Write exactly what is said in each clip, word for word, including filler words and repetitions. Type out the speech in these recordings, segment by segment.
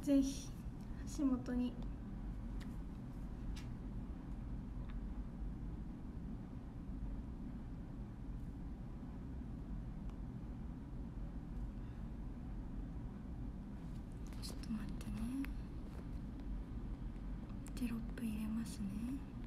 ぜひ足元にちょっと待ってね。テロップ入れますね。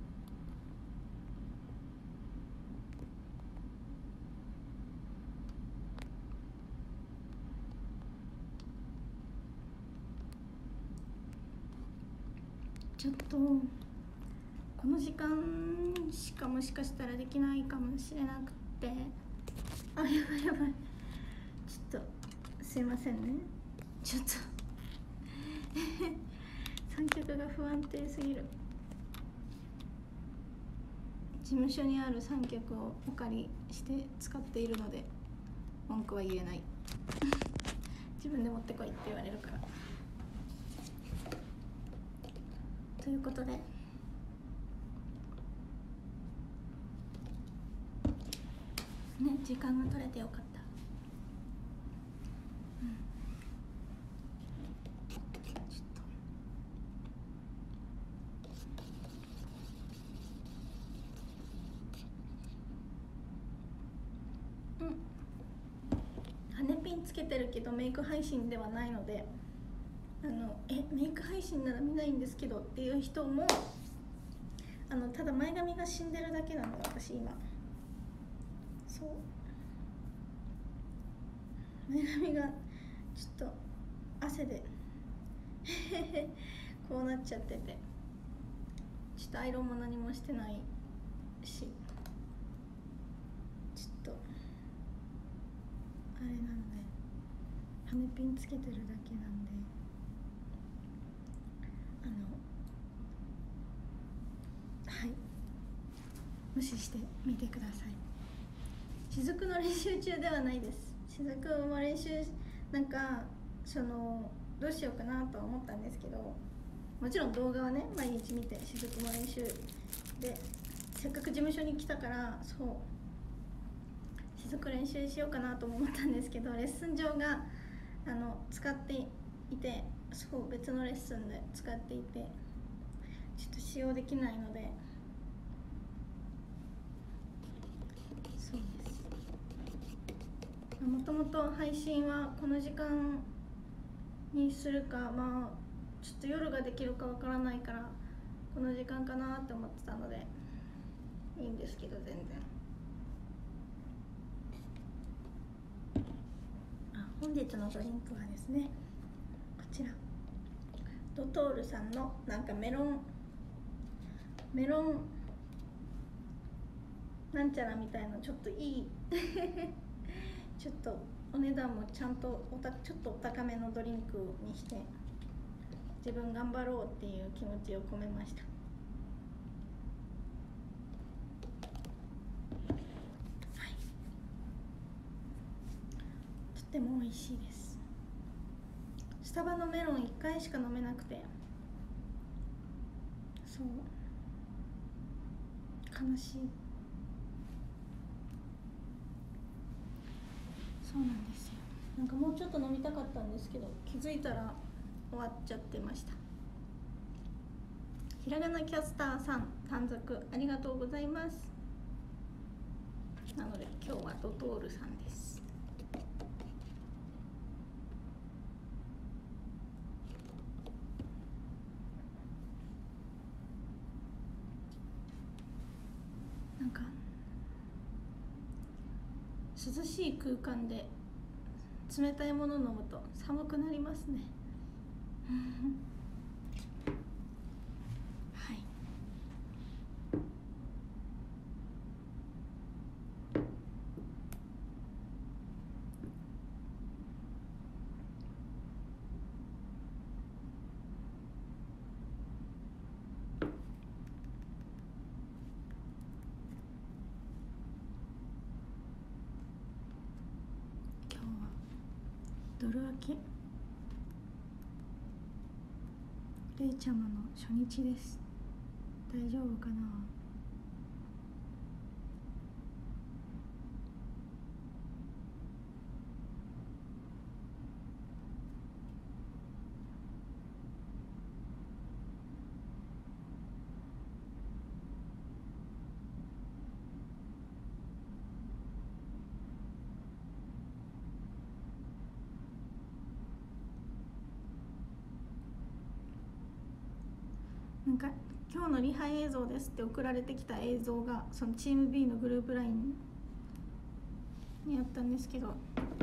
ちょっとこの時間しかもしかしたらできないかもしれなくて、あ、やばいやばい、ちょっとすいませんね。ちょっと三脚が不安定すぎる。事務所にある三脚をお借りして使っているので文句は言えない自分で持ってこいって言われるから。ということで、ね、時間が取れてよかった。うん、ちょっと、うん、羽ピンつけてるけどメイク配信ではないので、あのえメイク配信なら見ないんですけどっていう人も、あのただ前髪が死んでるだけなので、私今そう前髪がちょっと汗でこうなっちゃってて、ちょっとアイロンも何もしてないし、ちょっとあれなので羽ピンつけてるだけなんで、あのはい無視してみてください。雫の練習中ではないです。雫も練習、なんかそのどうしようかなとは思ったんですけど、もちろん動画はね毎日見て、雫も練習でせっかく事務所に来たから、そう雫練習しようかなとも思ったんですけど、レッスン上があの使っていて、そう別のレッスンで使っていてちょっと使用できないので、そうです。もともと配信はこの時間にするか、まあちょっと夜ができるかわからないからこの時間かなって思ってたのでいいんですけど、全然。あ、本日のドリンクはですね、こちらドトールさんのなんかメロンメロンなんちゃらみたいな、ちょっといいちょっとお値段もちゃんとおたちょっとお高めのドリンクにして、自分頑張ろうっていう気持ちを込めました。はい、とっても美味しいです。スタバのメロンいっかいしか飲めなくて、そう悲しい。そうなんですよ。なんかもうちょっと飲みたかったんですけど、気づいたら終わっちゃってました。ひらがなキャスターさん、短冊ありがとうございます。なので今日はドトールさんです。なんか涼しい空間で冷たいもの飲むと寒くなりますねはい。今日はドル明けれいちゃまの初日です。大丈夫かな。 なんか今日のリハ映像ですって送られてきた映像がそのチーム B のグループラインにあったんですけど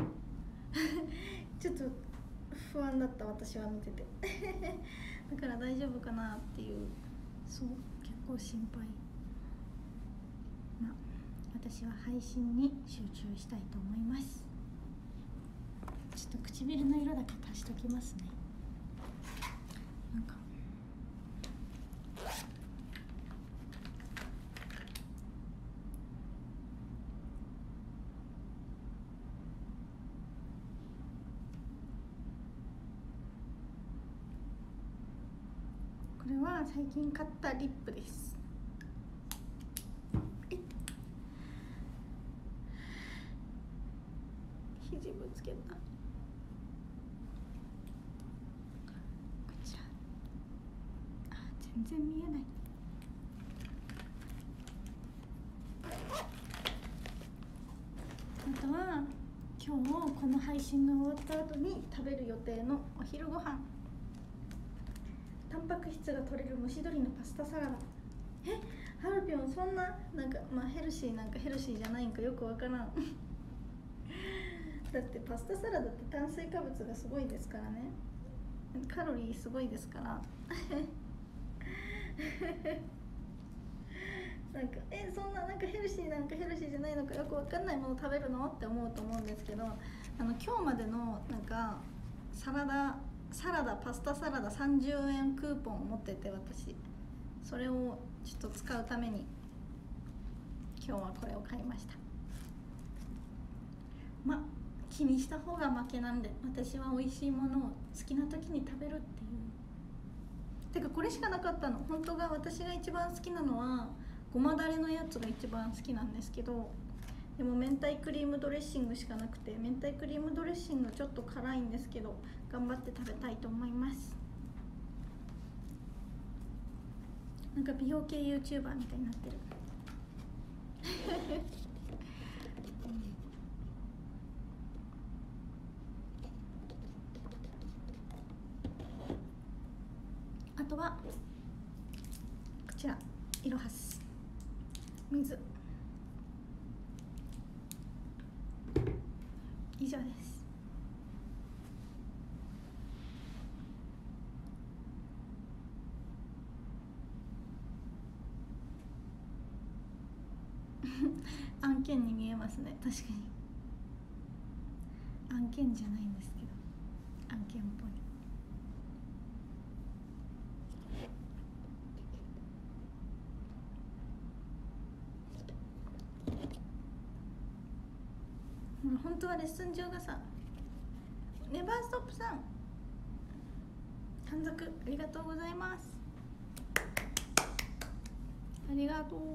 ちょっと不安だった、私は見ててだから大丈夫かなっていう、そう結構心配。まあ私は配信に集中したいと思います。ちょっと唇の色だけ足しときますね。なんかこれは最近買ったリップです。肘ぶつけた。こちら、あ、全然見えない。あとは今日この配信が終わった後に食べる予定のお昼ご飯、タンパク質が取れる蒸し鶏のパスタサラダ。え、ハルピョンそんななんか、まあヘルシーなんかヘルシーじゃないんかよくわからんだってパスタサラダって炭水化物がすごいですからね、カロリーすごいですからなんかえそんななんかヘルシーなんかヘルシーじゃないのかよくわかんないもの食べるのって思うと思うんですけど、あの今日までのなんかサラダサラダパスタサラダさんじゅうえんクーポンを持ってて、私それをちょっと使うために今日はこれを買いました。まあ気にした方が負けなんで、私は美味しいものを好きな時に食べるっていう。てかこれしかなかったの。本当が私が一番好きなのはごまだれのやつが一番好きなんですけど、でも明太クリームドレッシングしかなくて、明太クリームドレッシングちょっと辛いんですけど頑張って食べたいと思います。なんか美容系 YouTuber みたいになってるあとはこちらイロハス水、以上です。案件に見えますね、確かに案件じゃないんですけど案件っぽい。本当はレッスン上がさ、ネバーストップさん短冊ありがとうございます。ありがとう。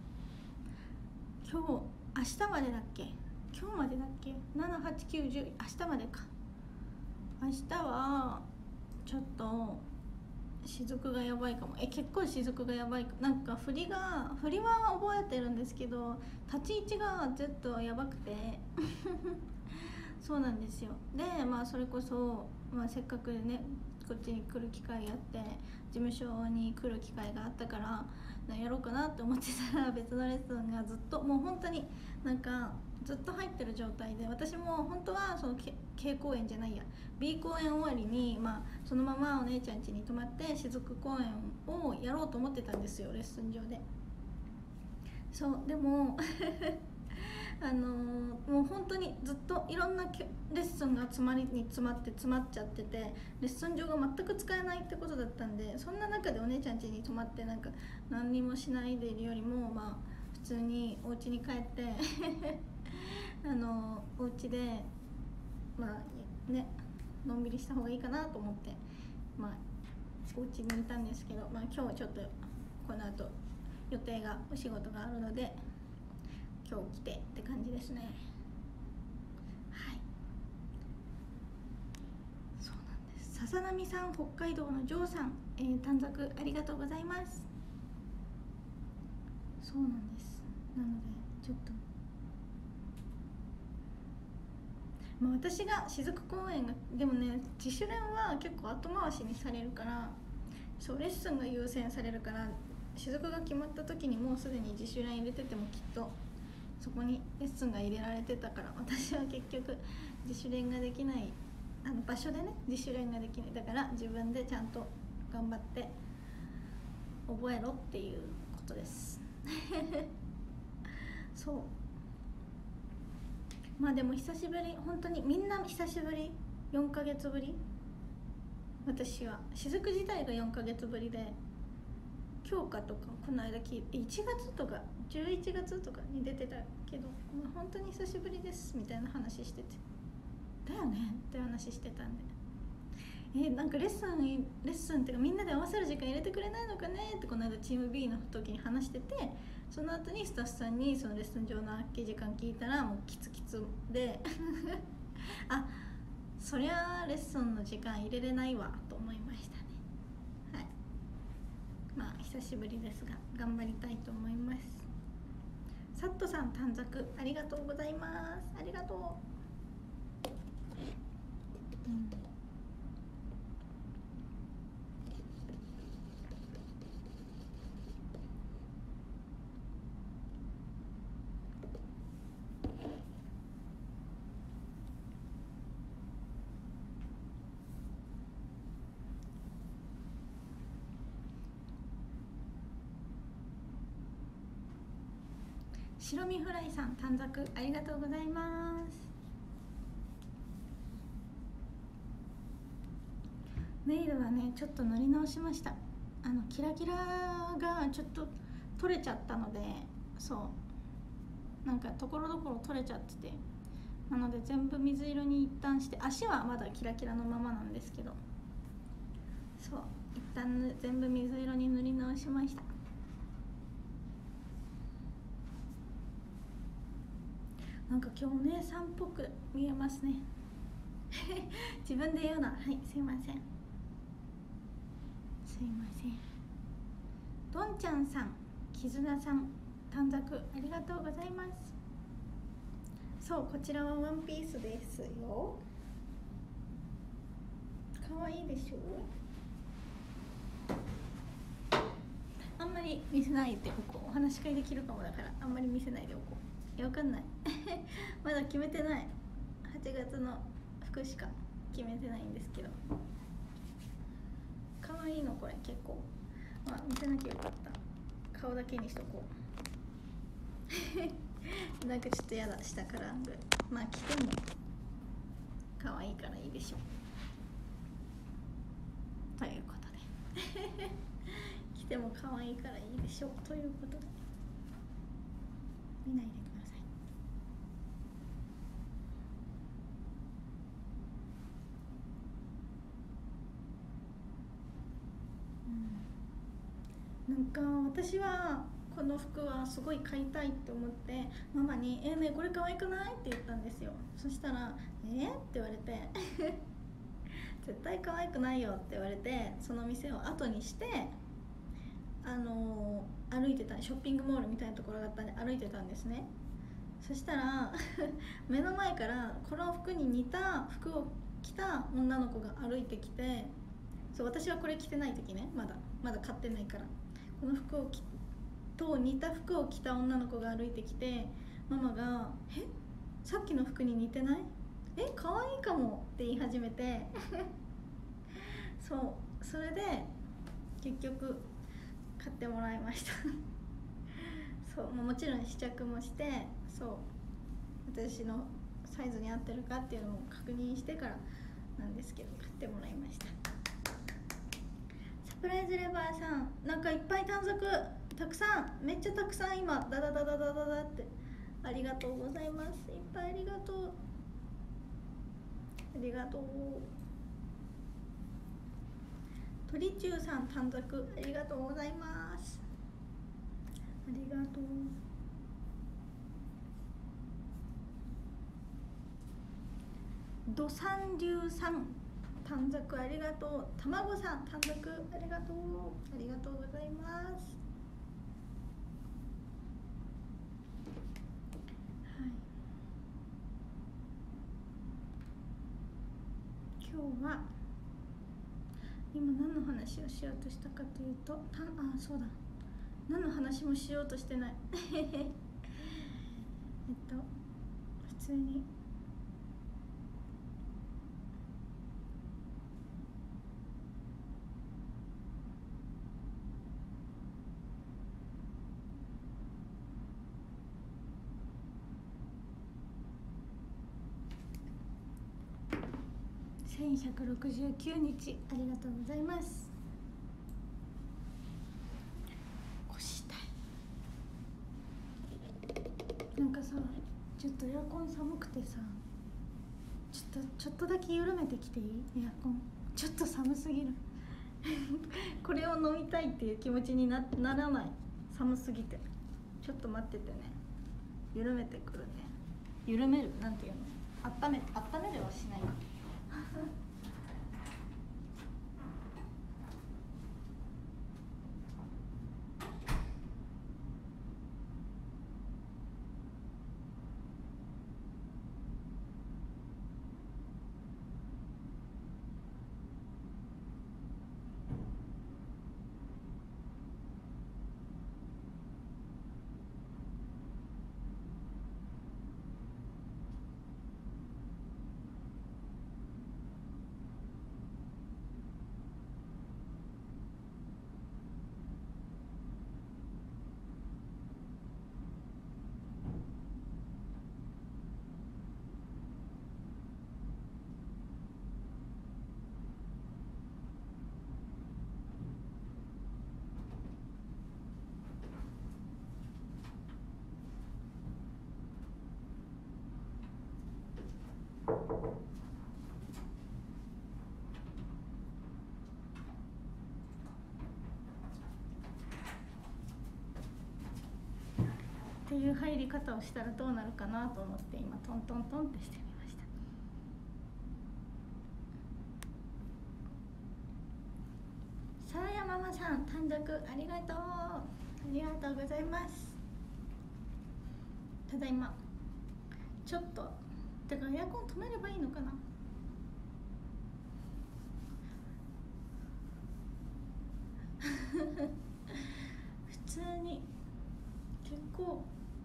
今日明日までだっけ、今日までだっけ、ななはちきゅうじゅう明日までか。明日はちょっと雫がやばいかも。え結構雫がやばいか、なんか振りが振りは覚えてるんですけど立ち位置がずっとやばくてそうなんですよ。でまあそれこそ、まあ、せっかくねこっちに来る機会があって事務所に来る機会があったからやろうかなって思ってたら別のレッスンがずっともう本当になんかずっと入ってる状態で、私も本当はその K 公演じゃないや B 公演終わりに、まあ、そのままお姉ちゃん家に泊まって雫公演をやろうと思ってたんですよ、レッスン上で。そうでもあのー、もう本当にずっといろんなレッスンが詰まりに詰まって詰まっちゃってて、レッスン上が全く使えないってことだったんで、そんな中でお姉ちゃん家に泊まってなんか何にもしないでいるよりも、まあ普通にお家に帰ってあのー、お家でまあねのんびりした方がいいかなと思ってまあお家にいたんですけど、まあ今日ちょっとこの後予定がお仕事があるので今日来てって感じですね。はい、そうなんです。ささなみさん、北海道のジョーさん、えー、短冊ありがとうございます。そうなんです。なのでちょっと、まあ、私が雫公演がでもね自主練は結構後回しにされるから、 そうレッスンが優先されるから、雫が決まった時にもうすでに自主練入れててもきっとそこにレッスンが入れられてたから、私は結局自主練ができない、あの場所でね自主練ができない、だから自分でちゃんと頑張って覚えろっていうことですそうまあでも久しぶり、本当にみんな久しぶり、よんかげつぶり。私は雫自体がよんかげつぶりで、強化とかこの間聞いていちがつとかじゅういちがつとかに出てたけど、もう本当に久しぶりですみたいな話してて、だよねって話してたんで、えー、なんかレッスンレッスンっていうかみんなで合わせる時間入れてくれないのかねってこの間チーム B の時に話してて、その後にスタッフさんにそのレッスン上の空き時間聞いたらもうキツキツであ、そりゃレッスンの時間入れれないわと思いましたね。はい、まあ久しぶりですが頑張りたいと思います。サットさん短冊ありがとうございます。ありがとう、うん白身フライさん短冊ありがとうございます。ネイルはねちょっと塗り直しました。あのキラキラがちょっと取れちゃったので、そうなんかところどころ取れちゃってて、なので全部水色に一旦して、足はまだキラキラのままなんですけど、そう一旦全部水色に塗り直しました。なんか今日お姉さんっぽく見えますね自分で言うな、はいすいませんすいません。どんちゃんさん、絆さん短冊ありがとうございます。そうこちらはワンピースですよ。かわいいでしょう。あんまり見せないでおこう、お話し会できるかもだからあんまり見せないでおこう。いやわかんないまだ決めてない、はちがつの服しか決めてないんですけど、かわいいのこれ結構、まあ見せなきゃよかった、顔だけにしとこうなんかちょっとやだ下からまあ着てもかわいいからいいでしょうということで着てもかわいいからいいでしょうということで見ないでください。なんか私はこの服はすごい買いたいって思ってママに「えー、ねこれ可愛くない?」って言ったんですよ。そしたら「えー?」って言われて絶対可愛くないよって言われて、その店を後にしてあのー、歩いてた、ショッピングモールみたいなところがあったんで歩いてたんですね。そしたら目の前からこの服に似た服を着た女の子が歩いてきて、そう私はこれ着てない時ね、まだまだ買ってないから、この服を着と似た服を着た女の子が歩いてきて、ママが「えさっきの服に似てない？え可愛いかも」って言い始めてそうそれで結局買ってもらいましたそうもちろん試着もして、そう私のサイズに合ってるかっていうのも確認してからなんですけど買ってもらいました。サプライズレバーさんなんかいっぱい短冊たくさん、めっちゃたくさん今ダダダダダダダってありがとうございます。いっぱいありがとうありがとう。鳥中さん短冊ありがとうございます。ありがとう。ど三流さん短冊ありがとう。たまごさん短冊ありがとうありがとうございます。はい今日は今何の話をしようとしたかというと、たあそうだ、何の話もしようとしてないえっと普通にせんひゃくろくじゅうきゅうにちありがとうございます。腰痛い。なんかさ、ちょっとエアコン寒くてさ、ちょっとちょっとだけ緩めてきていい？エアコンちょっと寒すぎるこれを飲みたいっていう気持ちに な, ならない。寒すぎて。ちょっと待っててね、緩めてくるね。緩める、なんていうの、温め温めるはしないかっていう入り方をしたらどうなるかなと思って、今トントントンってしてみました。さあやママさん、短冊ありがとうありがとうございます。ただいまちょっとてかエアコン止めればいいのかな普通に結構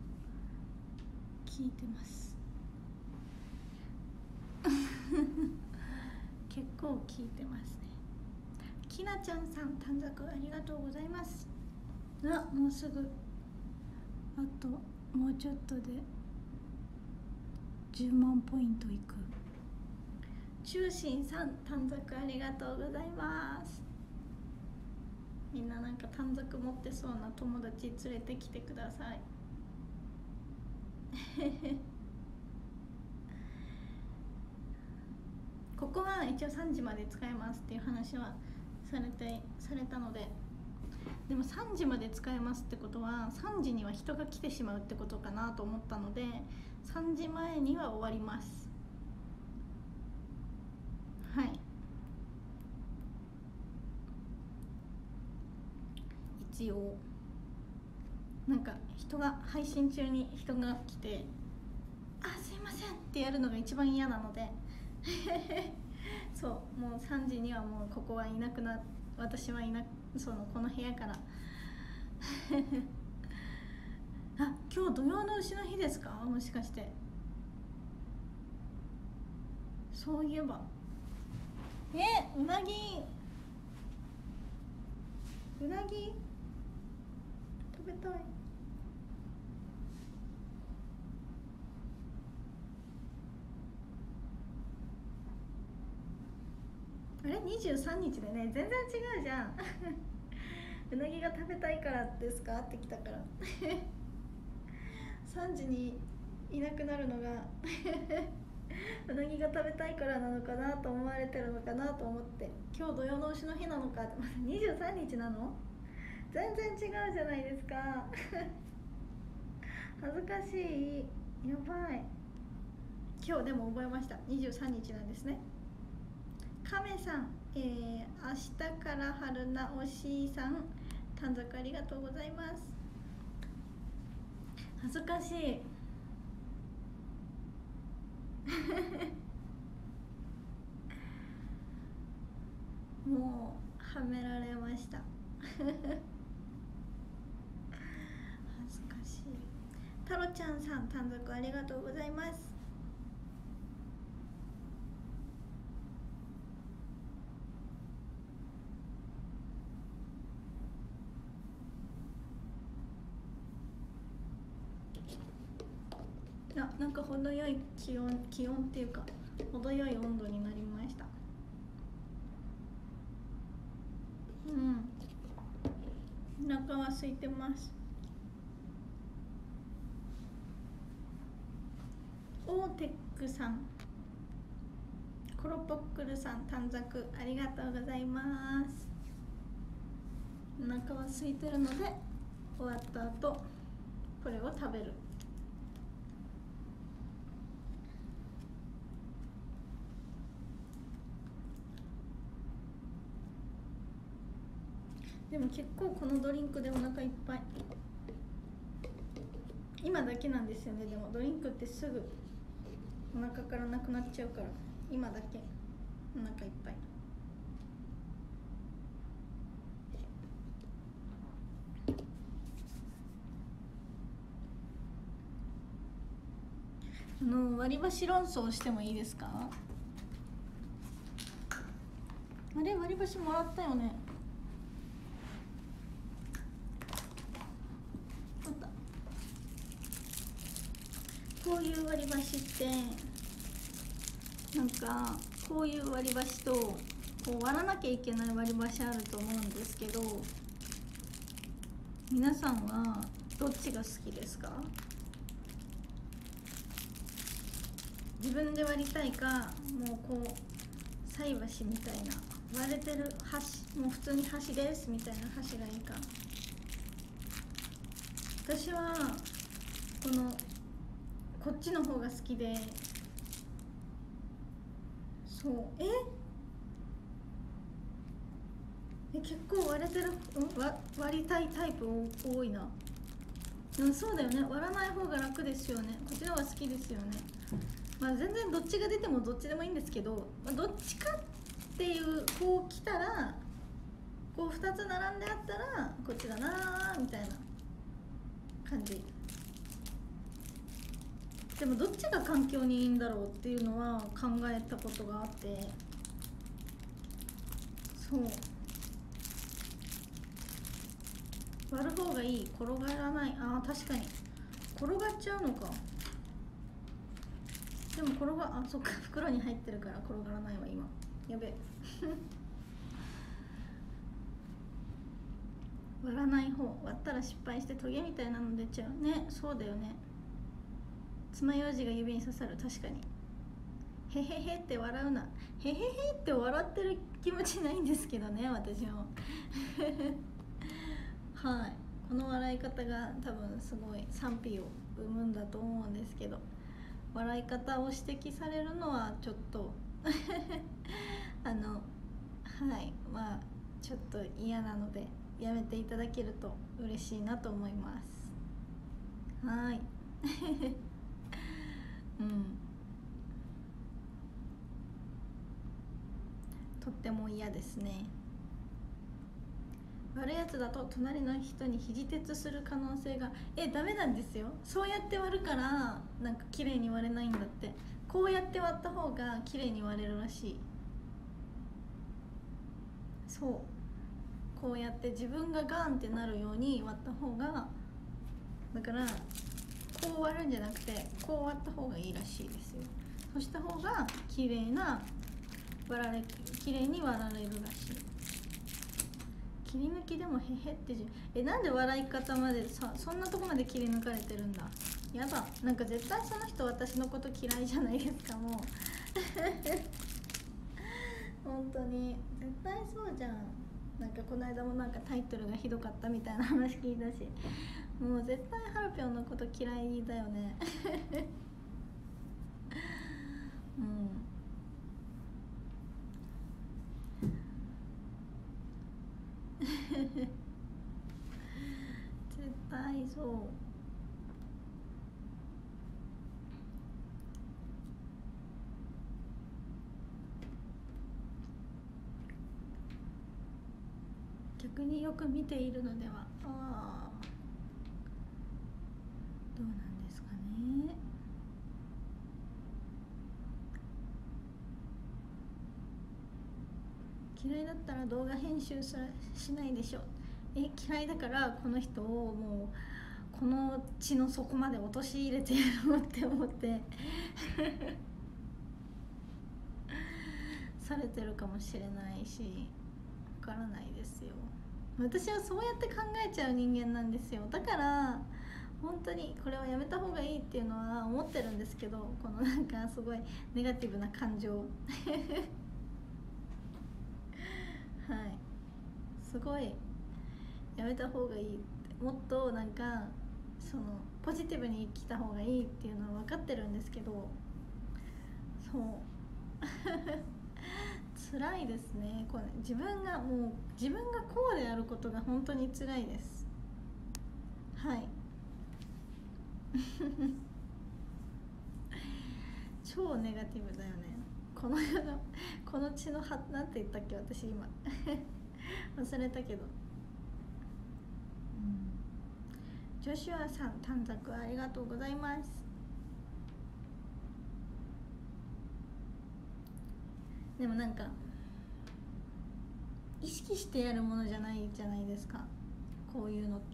聞いてます結構聞いてますね。きなちゃんさん、短冊ありがとうございます。あ、もうすぐあともうちょっとでじゅうまんポイントいく。中心さん、短冊ありがとうございます。みんななんか短冊持ってそうな友達連れてきてくださいここは一応さんじまで使えますっていう話はされてされたので、でもさんじまで使えますってことはさんじには人が来てしまうってことかなと思ったので、さんじまえには終わります。はい、一応なんか人が配信中に人が来て「あ、すいません」ってやるのが一番嫌なのでそう、もうさんじにはもうここはいなくな、私はいな、そのこの部屋からあ、今日土曜の丑の日ですか、もしかして。そういえばえ、うなぎうなぎ食べたい。あれにじゅうさんにちでね、全然違うじゃんうなぎが食べたいからですかってきたからさんじにいなくなるのがうなぎが食べたいからなのかなと思われてるのかなと思って、今日土曜の丑の日なのかって、にじゅうさんにちなの？全然違うじゃないですか恥ずかしい、やばい。今日でも覚えました、にじゅうさんにちなんですね。亀さん、えー、明日から春菜おしいさん、短冊ありがとうございます。恥ずかしいもうはめられました恥ずかしい。タロちゃんさん、短冊ありがとうございます。あ、なんか程よい気温気温っていうか程よい温度になりました。うん、お腹は空いてます。オーテックさん、コロポックルさん、短冊ありがとうございます。お腹は空いてるので終わった後これを食べる。でも結構このドリンクでお腹いっぱい。今だけなんですよね。でもドリンクってすぐお腹からなくなっちゃうから、今だけお腹いっぱい。あの割り箸論争してもいいですか？あれ、割り箸もらったよね。あった。こういう割り箸ってなんかこういう割り箸とこう割らなきゃいけない割り箸あると思うんですけど、皆さんはどっちが好きですか？自分で割りたいか、もうこう菜箸みたいな割れてる箸、もう普通に箸ですみたいな箸がいいか。私はこのこっちの方が好きで、そう、ええ結構割れてる、わ割りたいタイプ多いな。でもそうだよね、割らない方が楽ですよね。こっちの方が好きですよね。まあ全然どっちが出てもどっちでもいいんですけど、まあ、どっちかっていうこう来たらこうふたつ並んであったらこっちだなみたいな感じ。でもどっちが環境にいいんだろうっていうのは考えたことがあって、そう割る方がいい、転がらない。あー確かに転がっちゃうのか。でも転があそっか袋に入ってるから転がらないわ今。やべ割らない方、割ったら失敗してトゲみたいなの出ちゃうね。そうだよね。爪楊枝が指に刺さる。確かに。へへへって笑うな。へへへって笑ってる気持ちないんですけどね、私もはい、この笑い方が多分すごい賛否を生むんだと思うんですけど、笑い方を指摘されるのはちょっとあのはいまあちょっと嫌なのでやめていただけると嬉しいなと思います。はいうんとっても嫌ですね。割るやつだと隣の人に肘鉄する可能性がえダメなんですよ。そうやって割るからなんか綺麗に割れないんだって。こうやって割った方が綺麗に割れるらしい。そうこうやって自分がガンってなるように割った方が、だからこう割るんじゃなくてこう割った方がいいらしいですよ。そした方が綺麗な割られ綺麗に割られるらしい。切り抜きでもへへってじえなんで笑い方までさそんなとこまで切り抜かれてるんだ。やだ、なんか絶対その人私のこと嫌いじゃないですかもう本当に絶対そうじゃん。なんかこの間もなんかタイトルがひどかったみたいな話聞いたし、もう絶対ハルピョンのこと嫌いだよねうん絶対そう。 逆によく見ているのでは。ああ、どうなんですかね。嫌いだったら動画編集すらしないでしょ。え、嫌いだからこの人をもうこの血の底まで陥れてやろうって思ってされてるかもしれないし、わからないですよ。私はそうやって考えちゃう人間なんですよ。だから本当にこれはやめた方がいいっていうのは思ってるんですけど、このなんかすごいネガティブな感情はい、すごいやめた方がいいって、もっとなんかそのポジティブに生きた方がいいっていうのは分かってるんですけど、そう辛いですね。これ自分がもう自分がこうであることが本当に辛いです。はい超ネガティブだよね。この世のこの血のはなんて言ったっけ私今忘れたけど、うん、ジョシュアさん短冊ありがとうございます。でもなんか意識してやるものじゃないじゃないですか、こういうのって。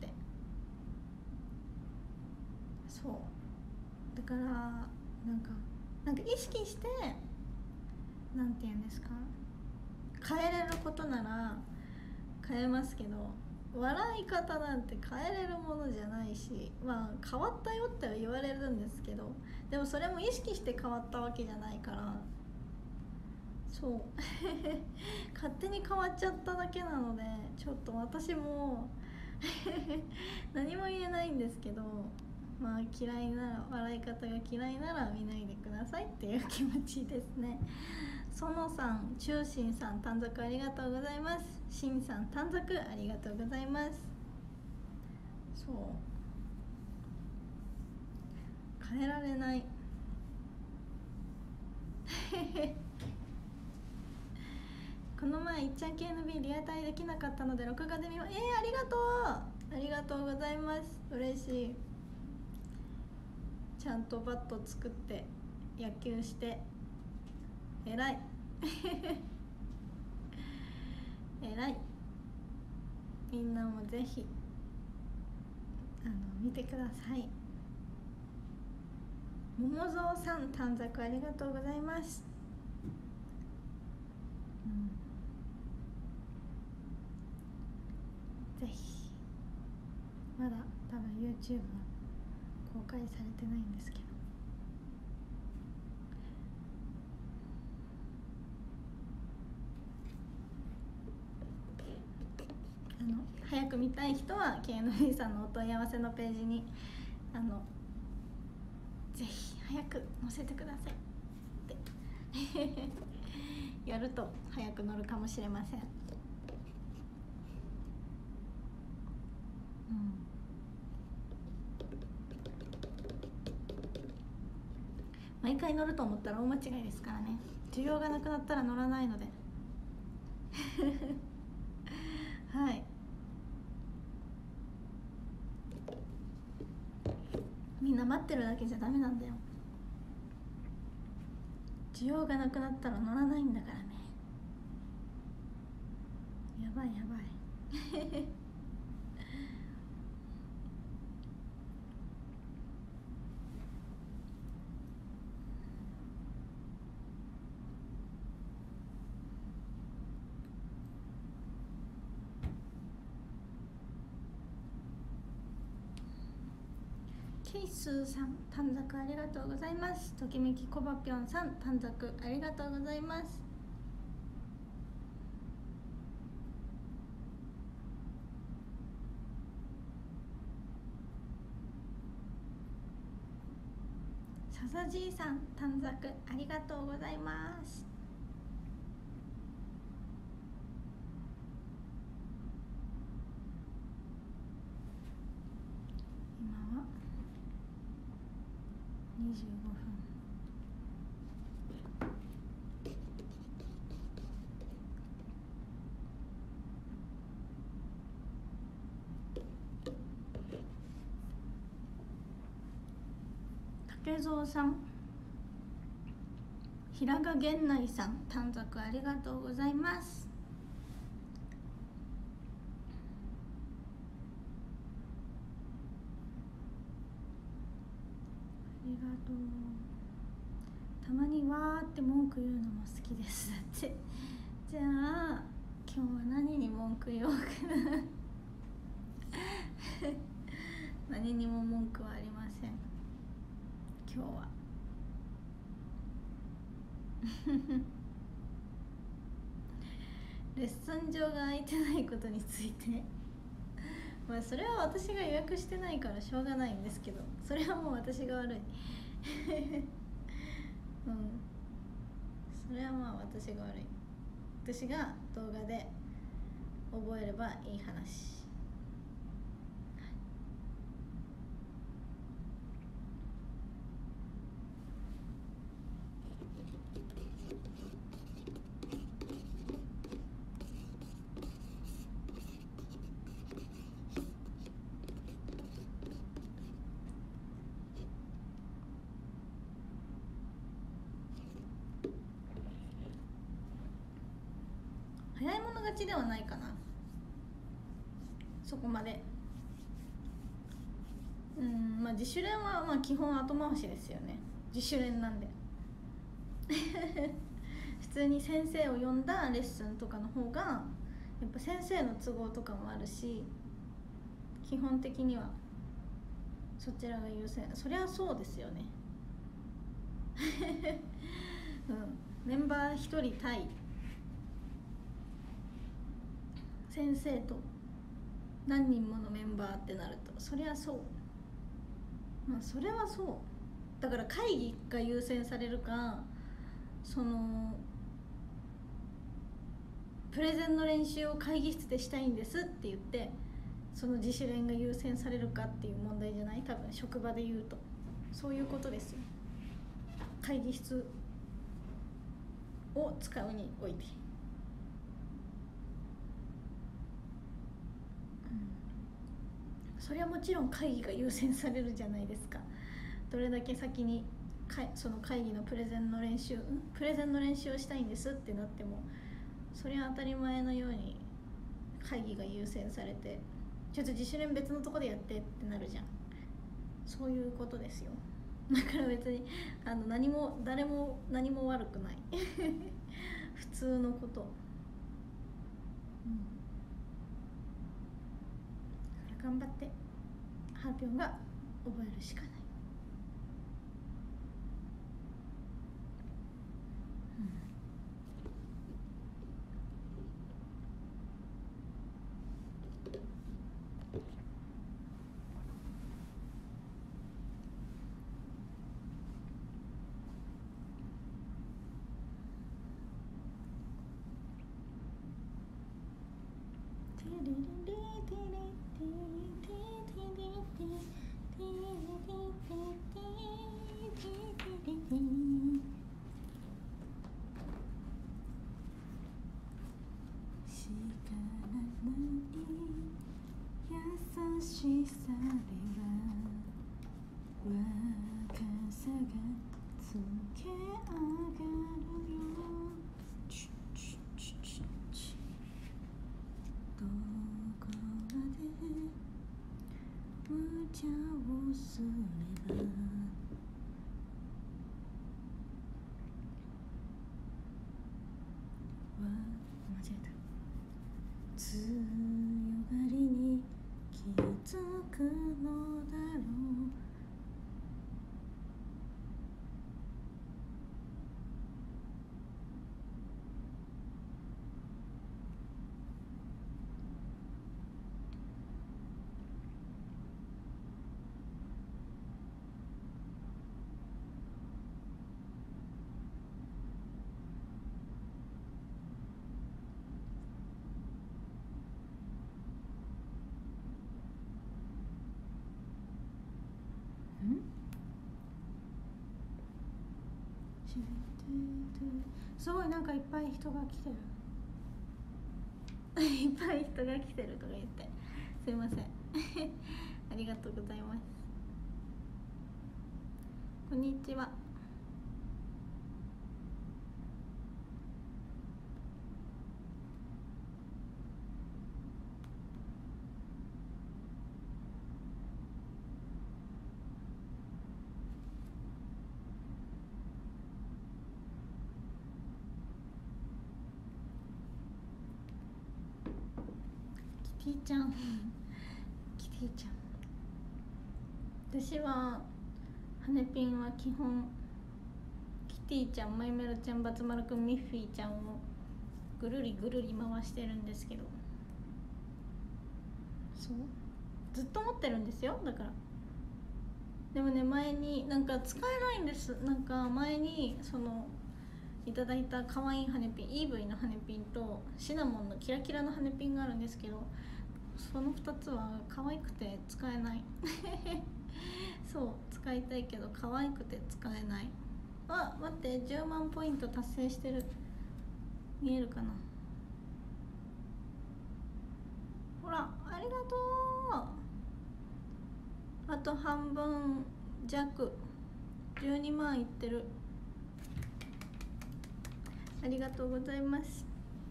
そうだからなんかなんか意識してなんて言うんですか、変えれることなら変えますけど、笑い方なんて変えれるものじゃないし、まあ変わったよっては言われるんですけど、でもそれも意識して変わったわけじゃないから、そう勝手に変わっちゃっただけなので、ちょっと私も何も言えないんですけど、まあ嫌いなら、笑い方が嫌いなら見ないでくださいっていう気持ちですね。園さん、中心さん短冊ありがとうございます。しんさん短冊ありがとうございます。そう変えられないこの前いっちゃん ケーエヌビー リアタイできなかったので録画で見まえー、ありがとうありがとうございます。嬉しい。ちゃんとバット作って野球して偉い偉い。みんなもぜひあの見てください。桃蔵さん短冊ありがとうございます。うん、ぜひまだ多分 YouTube は公開されてないんですけど、あの早く見たい人は ケーエヌビー さんのお問い合わせのページにあのぜひ早く載せてくださいってやると早く乗るかもしれません。うん、毎回乗ると思ったら大間違いですからね。需要がなくなったら乗らないのではい、みんな待ってるだけじゃダメなんだよ。需要がなくなったら乗らないんだからね。やばいやばいケイスーさん短冊ありがとうございます。ときめきこばぴょんさん短冊ありがとうございます。ささじいさん短冊ありがとうございます。今はにじゅうごふん。 竹蔵さん、平賀源内さん、短冊ありがとうございます。ありがとう。たまにわーって文句言うのも好きですだって。じゃあ今日は何に文句言おうかな何にも文句はありません今日はレッスン場が空いてないことについてまあそれは私が予約してないからしょうがないんですけど、それはもう私が悪いうん、それはまあ私が悪い。私が動画で覚えればいい話。早い者勝ちではないかな、そこまで。うんまあ自主練はまあ基本後回しですよね、自主練なんで普通に先生を呼んだレッスンとかの方がやっぱ先生の都合とかもあるし、基本的にはそちらが優先。そりゃそうですよねうん、メンバーひとり対先生と何人ものメンバーってなるとそりゃそう、まあそれはそうだから。会議が優先されるか、そのプレゼンの練習を会議室でしたいんですって言ってその自主練が優先されるかっていう問題じゃない？多分職場で言うとそういうことですよ。会議室を使うにおいて、それはもちろん会議が優先されるじゃないですか。どれだけ先にかその会議のプレゼンの練習プレゼンの練習をしたいんですってなっても、それは当たり前のように会議が優先されて、ちょっと自主練別のとこでやってってなるじゃん。そういうことですよ。だから別にあの何も誰も何も悪くない普通のこと、うん、頑張ってハーピョンが覚えるしかない。優しさでは若さがつけ上がるよ。どこまで無茶をすればわ間違えた。強がりに気づくのだろう。すごいなんかいっぱい人が来てるいっぱい人が来てるとか言ってすいませんありがとうございます。 こんにちは。キティちゃんキティちゃん。私は羽根ピンは基本キティちゃん、マイメロちゃん、バツマルくん、ミッフィーちゃんをぐるりぐるり回してるんですけど、そうずっと持ってるんですよ。だからでもね、前になんか使えないんです。なんか前にそのいただいた可愛い羽根ピン、 イーブイ の羽根ピンとシナモンのキラキラの羽根ピンがあるんですけど、そのふたつは可愛くて使えないそう使いたいけど可愛くて使えない。あ、待って、じゅうまんポイント達成してる。見えるかな。ほら、ありがとう。あと半分弱、じゅうにまんいってる。ありがとうございます。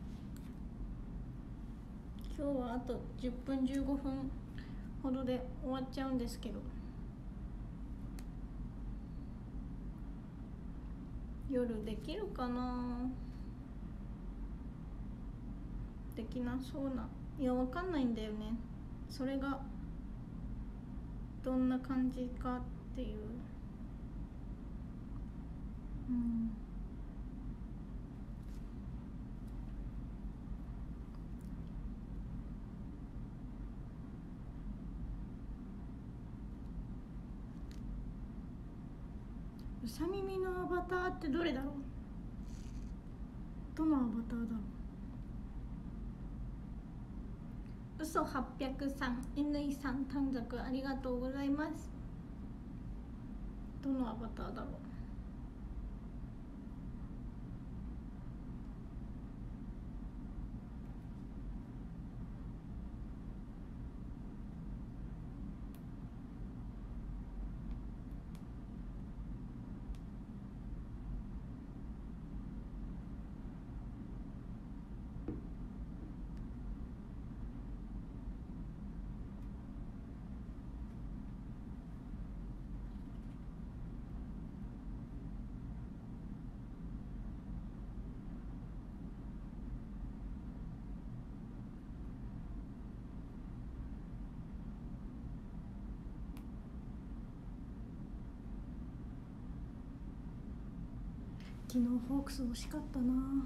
今日はあとじゅっぷんじゅうごふんほどで終わっちゃうんですけど、夜できるかな。できなそうな。いや、わかんないんだよね、それがどんな感じかっていう。うん、うさ耳のアバターってどれだろう。どのアバターだろう。嘘はっぴゃくさん、乾さん、短冊ありがとうございます。どのアバターだろう。昨日ホークス惜しかったな。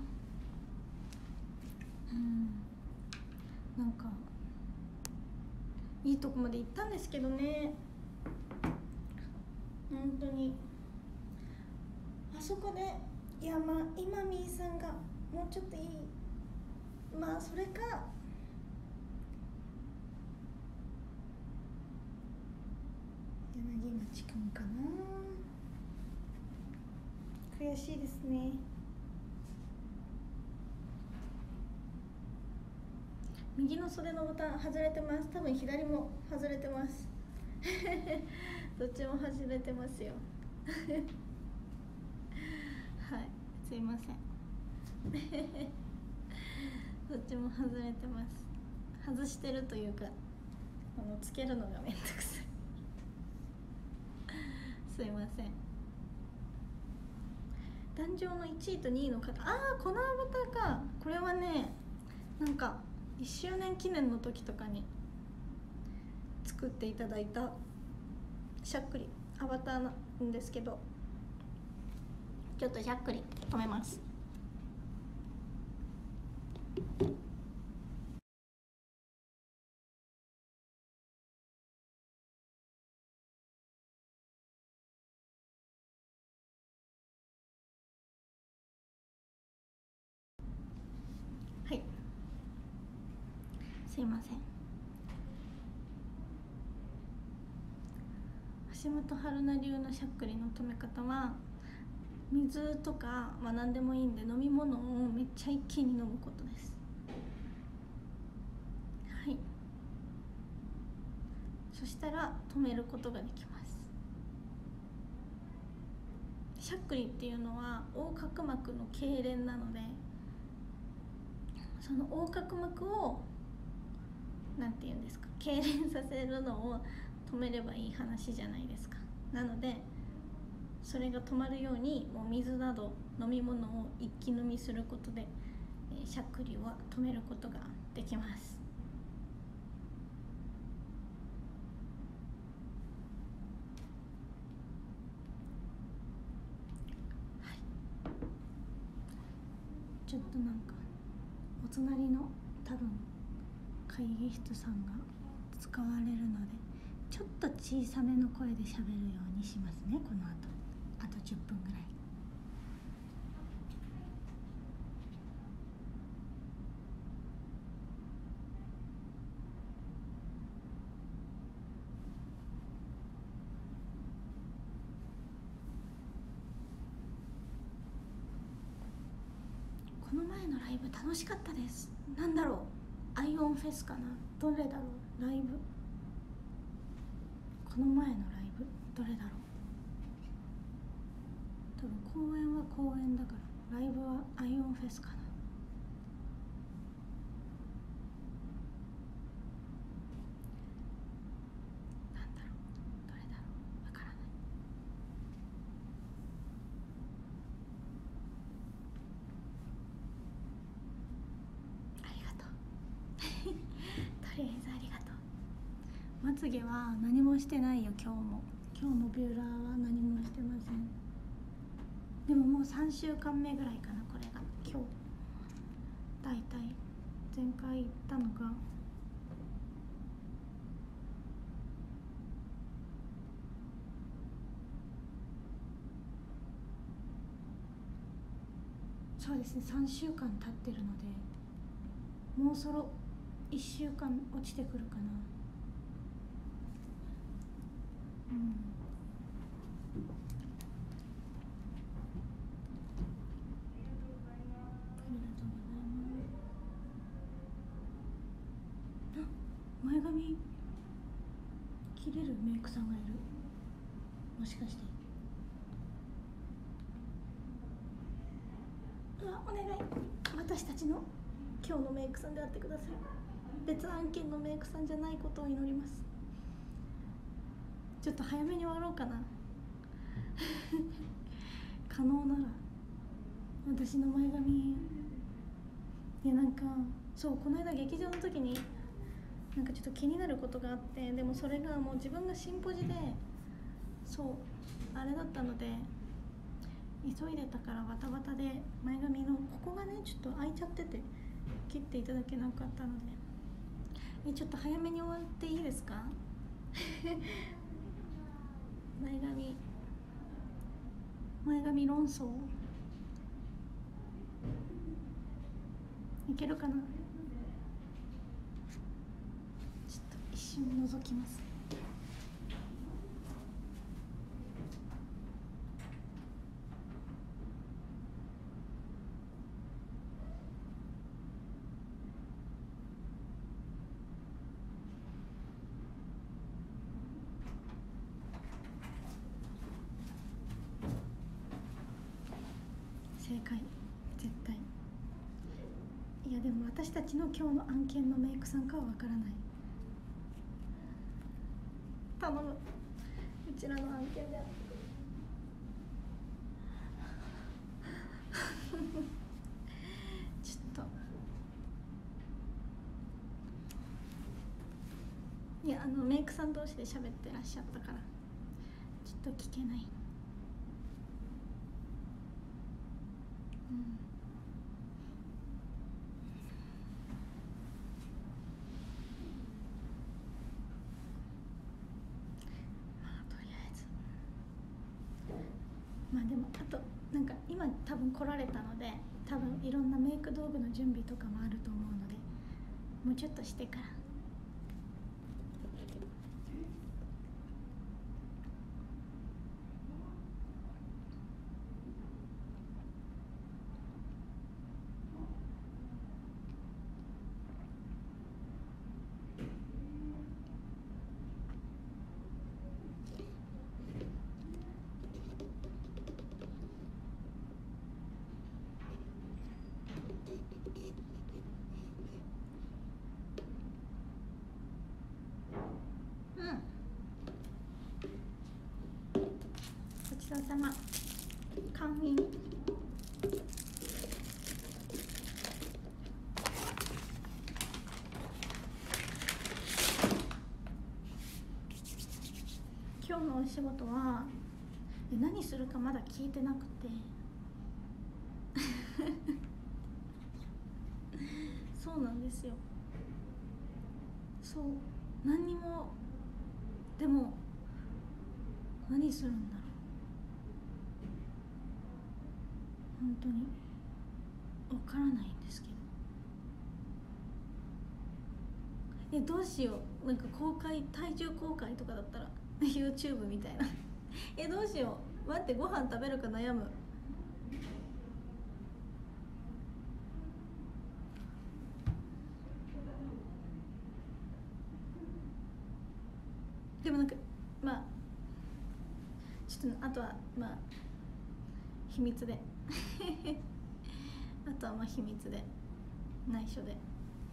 うん、なんかいいとこまで行ったんですけどね、本当にあそこで。いや、まあ今みーさんがもうちょっといい、まあそれか柳町くんかな。悔しいですね。右の袖のボタン外れてます。多分左も外れてますどっちも外れてますよはい、すいませんどっちも外れてます。外してるというか、あのつけるのがめんどくさいすいません。壇上のいちいとにいの方、ああ、このアバターか。これはね、なんかいっしゅうねん記念の時とかに作っていただいたしゃっくりアバターなんですけど、ちょっとしゃっくり止めます。はい、すいません。橋本春菜流のしゃっくりの止め方は、水とかは何でもいいんで、飲み物をめっちゃ一気に飲むことです。はい、そしたら止めることができます。 しゃっくりっていうのは横隔膜の痙攣なので、その横隔膜をなんていうんですか、痙攣させるのを止めればいい話じゃないですか。なのでそれが止まるように、もう水など飲み物を一気飲みすることで、えー、しゃっくりを止めることができます。はい、ちょっとなんかお隣の多分会議室さんが使われるので、ちょっと小さめの声で喋るようにしますね、この後あとじゅっぷんぐらい。この前のライブ楽しかったです。なんだろう、アイオンフェスかな、どれだろう、ライブ、この前のライブどれだろう。多分公演は公演だから、ライブはアイオンフェスかな。なんだろう、どれだろう、わからない。ありがとうとりあえずありがとう。まつげは何もしてないよ、今日も。今日もビューラーは何もしてません。でももうさんしゅうかんめぐらいかな、これが。今日だいたい前回行ったのがそうですね、さんしゅうかん経ってるので、もうそろいっしゅうかん落ちてくるかな。うん、前髪切れるメイクさんがいる。もしかして、うわ、お願い、私たちの今日のメイクさんであってください。別案件のメイクさんじゃないことを祈ります。ちょっと早めに終わろうかな可能なら。私の前髪で、なんかそうこの間劇場の時になんかちょっと気になることがあって、でもそれがもう自分がシンポジで、そうあれだったので、急いでたからバタバタで前髪のここがねちょっと開いちゃってて切っていただけなかったので、えちょっと早めに終わっていいですか前髪前髪論争いけるかな。ちょっと一瞬覗きます。正解、絶対。いやでも私たちの今日の案件のメイクさんかはわからない。頼む、うちらの案件であってちょっといや、あのメイクさん同士で喋ってらっしゃったからちょっと聞けない。うん、まあとりあえず、まあでもあとなんか今多分来られたので、多分いろんなメイク道具の準備とかもあると思うので、もうちょっとしてから。 様仮眠。今日のお仕事は何するかまだ聞いてなくてそうなんですよ。そう何にも、でも何するんだろう、本当にわからないんですけど、えどうしよう、なんか公開体重公開とかだったらYouTube みたいなえどうしよう、待って、ご飯食べるか悩む。でもなんかまあちょっとあとはまあ秘密であとはまあ秘密で内緒で。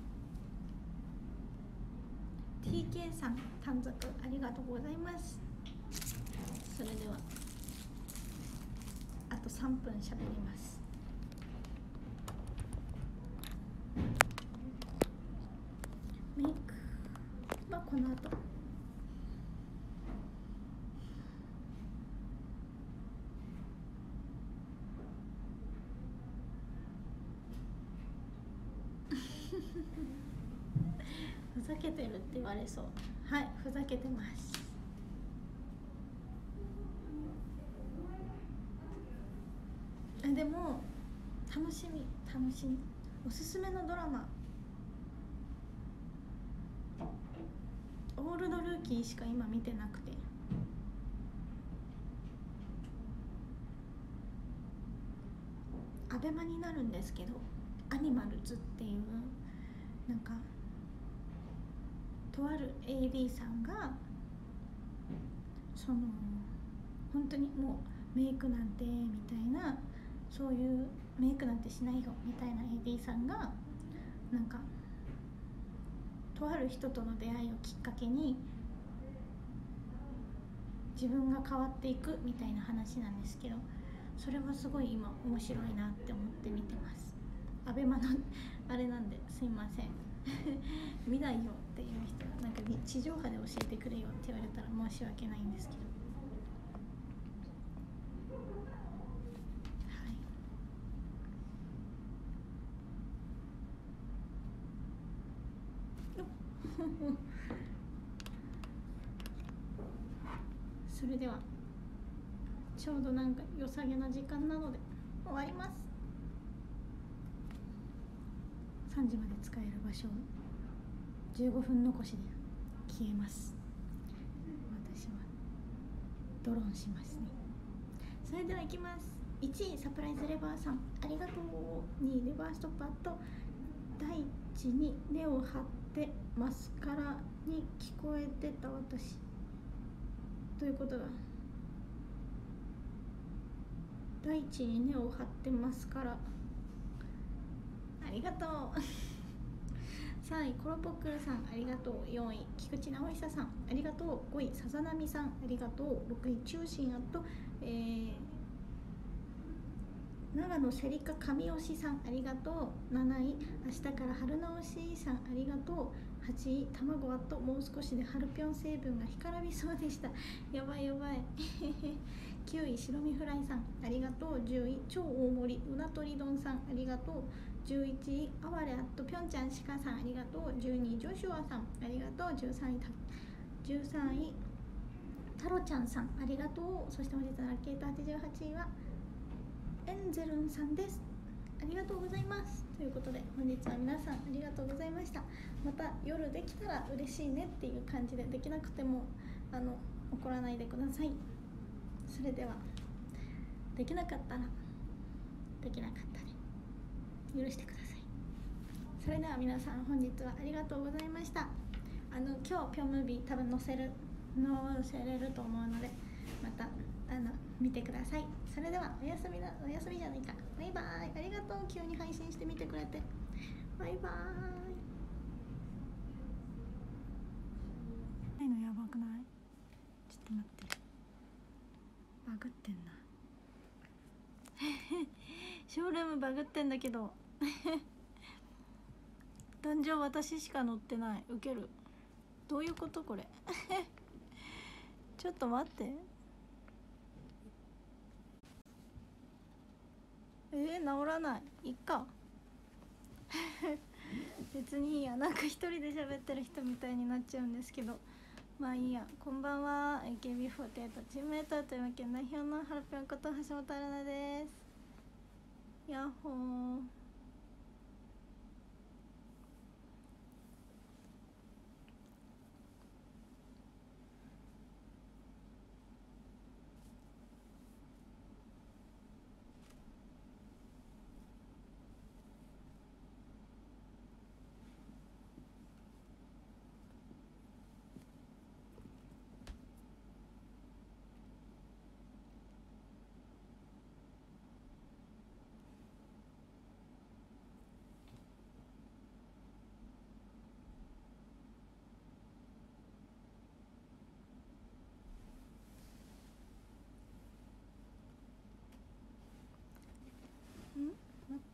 ティーケー さん短冊ありがとうございます。それではあとさんぷんしゃべります。メイクはこの後。ふざけてるって言われそう。はい、ふざけてます。でも楽しみ楽しみ。おすすめのドラマ、オールドルーキーしか今見てなくて、アベマになるんですけど、アニマルズっていうなんかとある エーディー さんがその本当にもうメイクなんてみたいな、そういうメイクなんてしないよみたいな エーディー さんがなんかとある人との出会いをきっかけに自分が変わっていくみたいな話なんですけど、それはすごい今面白いなって思って見てます。アベマのあれなんですいません見ないよっていう人はなんか地上波で教えてくれよって言われたら申し訳ないんですけど、はいそれではちょうどなんか良さげな時間なので終わります。さんじまで使える場所をじゅうごふん残しで消えます。私はドローンしますね。それではいきます。いちいサプライズレバーさんありがとう。にいレバーストッパーとだいいちに根を張ってマスカラに聞こえてた私、どういうことだ。大地に根を張ってますから、ありがとうさんいコロポックルさんありがとう。よんい菊池直久さんありがとう。ごいさざなみさんありがとう。ろくい中心あと、えー、長野セリカ神吉さんありがとう。なない明日から春直しさんありがとう。はちい卵あともう少しで春ぴょん成分が干からびそうでした。やばいやばいきゅうい白身フライさんありがとう。じゅうい超大盛りうなとり丼さんありがとう。じゅういちいあわれあっとぴょんちゃんしかさんありがとう。じゅうにいジョシュアさんありがとう。じゅうさんいじゅうさんいタロちゃんさんありがとう。そして本日のラッキーとはちじゅうはちいはエンゼルンさんです。ありがとうございます。ということで本日は皆さんありがとうございました。また夜できたら嬉しいねっていう感じで、できなくてもあの怒らないでください。それではできなかったらできなかったで許してください。それでは皆さん本日はありがとうございました。あの今日ピョンムービー多分載せる載せれると思うのでまたあの見てください。それではおやすみなおやすみじゃないか。バイバイ。ありがとう。急に配信してみてくれて。バイバイ。ないのやばくない？ちょっと待って。バグってんな。 ショールームバグってんだけど壇上私しか乗ってない。ウケる。どういうことこれちょっと待って。えー、治らない。いっか別にいいや。なんか一人で喋ってる人みたいになっちゃうんですけど、まあいいや。こんばんは。 エーケービーフォーティーエイト チームメーターというわけで代表のハルピョンこと橋本アルナです。ヤッホー。ん待って、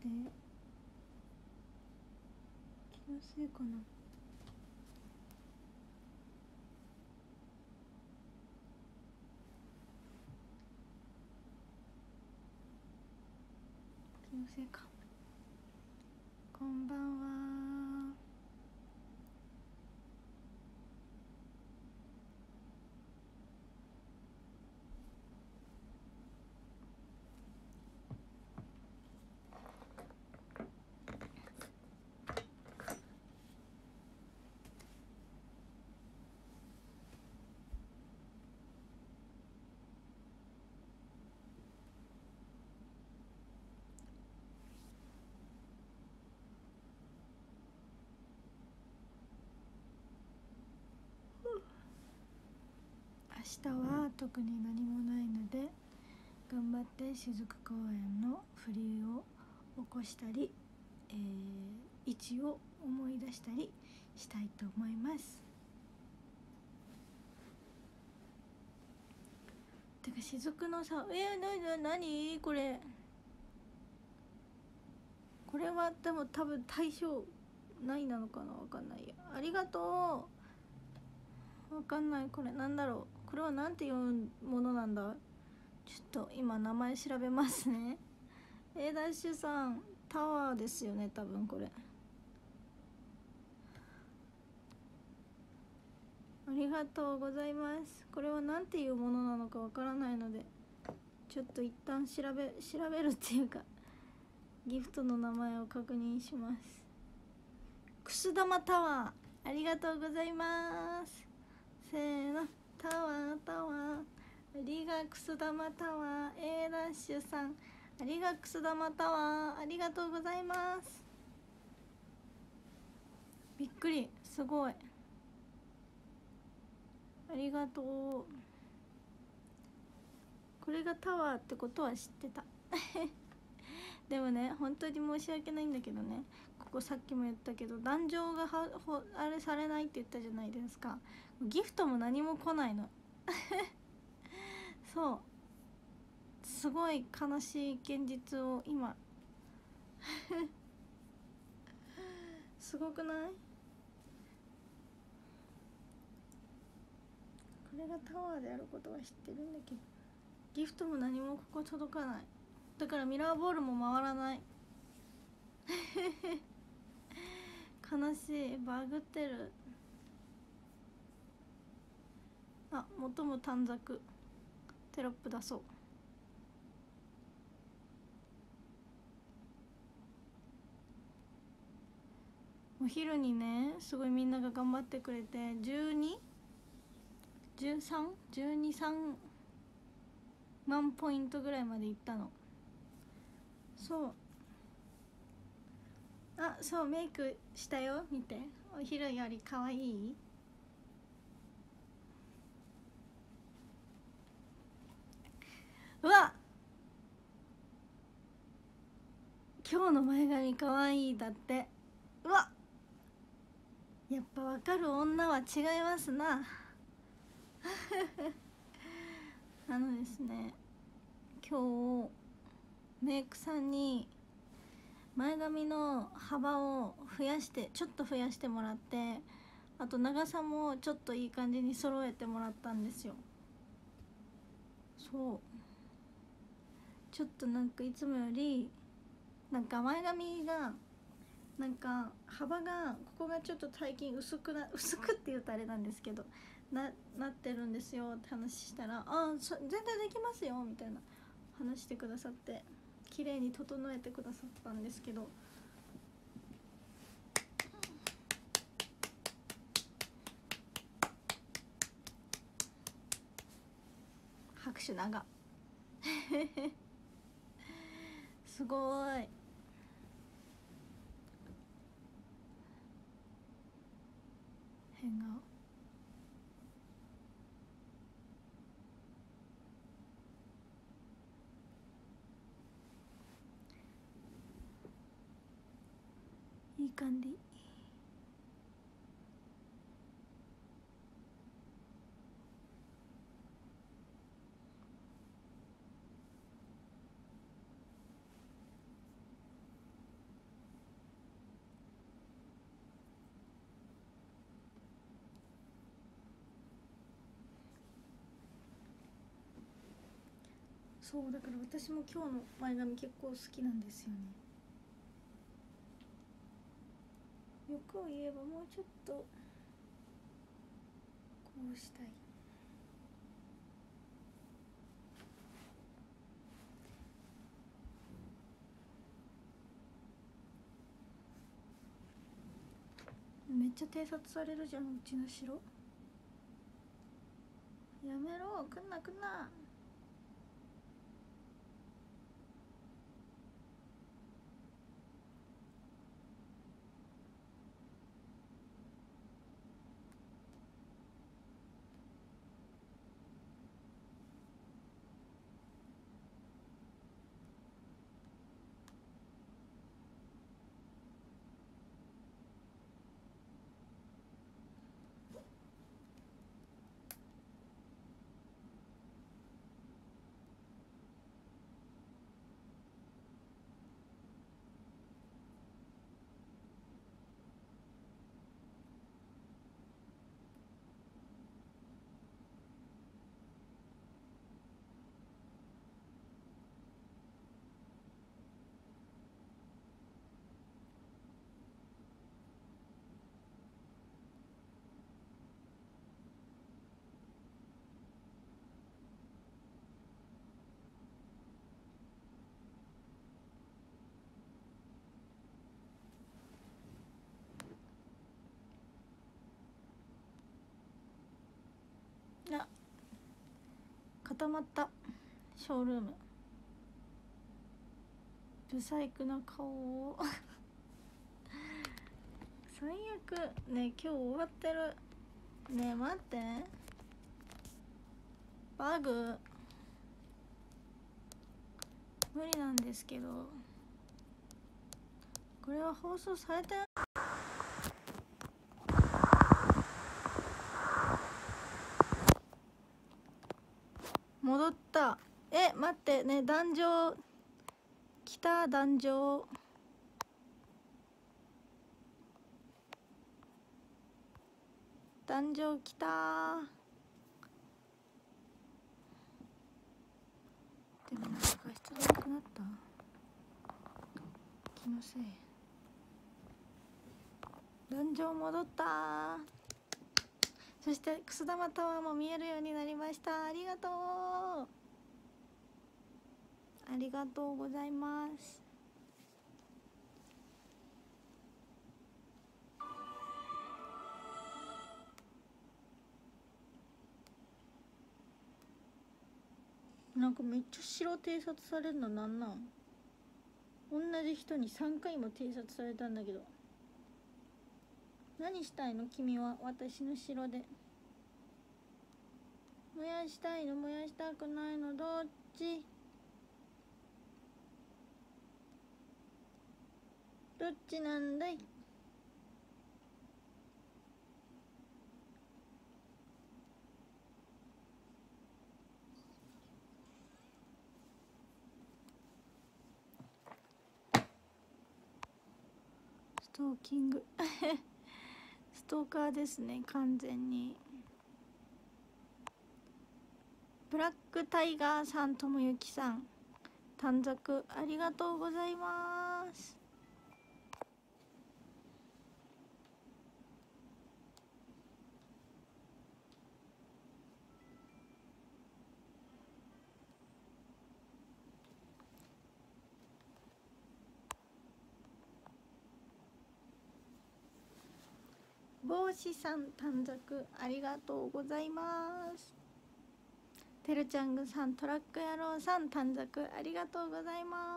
気のせいかな。気のせいか。こんばんは。明日は特に何もないので、頑張って雫公園の振りを起こしたり、えー、位置を思い出したりしたいと思います。てか雫のさ、えー、な、な、なにこれこれはでも多分対象ないなのかな、わかんないや。ありがとう。わかんない。これなんだろう。これはなんていうものなんだ。ちょっと今名前調べますね。A ダッシュさん、タワーですよね多分これ。ありがとうございます。これはなんていうものなのかわからないので、ちょっと一旦調べ調べるっていうかギフトの名前を確認します。くす玉タワー、ありがとうございます。せーの、タワータワー、ありがくす玉タワー。 A ダッシュさん、ありがくす玉タワー、ありがとうございます。びっくり、すごい、ありがとう。これがタワーってことは知ってたでもね、本当に申し訳ないんだけどね、ここさっきも言ったけど壇上がはほあれされないって言ったじゃないですか。ギフトも何も来ないのそう、すごい悲しい現実を今すごくない？これがタワーであることは知ってるんだけど、ギフトも何もここ届かない。だからミラーボールも回らない悲しい、バグってる。あ、元も短冊テロップ出そう。お昼にね、すごいみんなが頑張ってくれて、じゅうに、じゅうさん、じゅうに、さんまんポイントぐらいまでいったの。そう、あ、そうメイクしたよ、見て。お昼より可愛い。うわっ、今日の前髪可愛いだって。うわっ、やっぱ分かる女は違いますなあのですね、今日メイクさんに前髪の幅を増やして、ちょっと増やしてもらって、あと長さもちょっといい感じに揃えてもらったんですよ。そう、ちょっとなんかいつもよりなんか前髪がなんか幅がここがちょっと最近薄くな薄くって言うとあれなんですけど、ななってるんですよって話したら、ああ全然できますよみたいな話してくださって、綺麗に整えてくださったんですけど、拍手長すごい。変顔。いい感じ。そうだから私も今日の前髪結構好きなんですよね。欲を言えばもうちょっとこうしたい。めっちゃ偵察されるじゃん、うちの城。やめろ、来んな来んな。あ、固まった。ショールームブサイクな顔を最悪ね。今日終わってるね。え待って、バグ無理なんですけど、これは放送されて戻った。え待ってね、壇上来た。壇上壇上来た。でもなんか画質がなくなった。気のせい。壇上戻った。そしてくす玉タワーも見えるようになりました。ありがとう、ありがとうございます。なんかめっちゃ城偵察されるのなんなん。同じ人にさんかいも偵察されたんだけど。何したいの君は私の城で。燃やしたいの燃やしたくないのどっちどっちなんだい。 トーキングストーカーですね、完全に。ブラックタイガーさん、ともゆきさん、短冊ありがとうございます。帽子さん、短冊ありがとうございます。てるちゃんぐさん、トラック野郎さん、短冊ありがとうございます。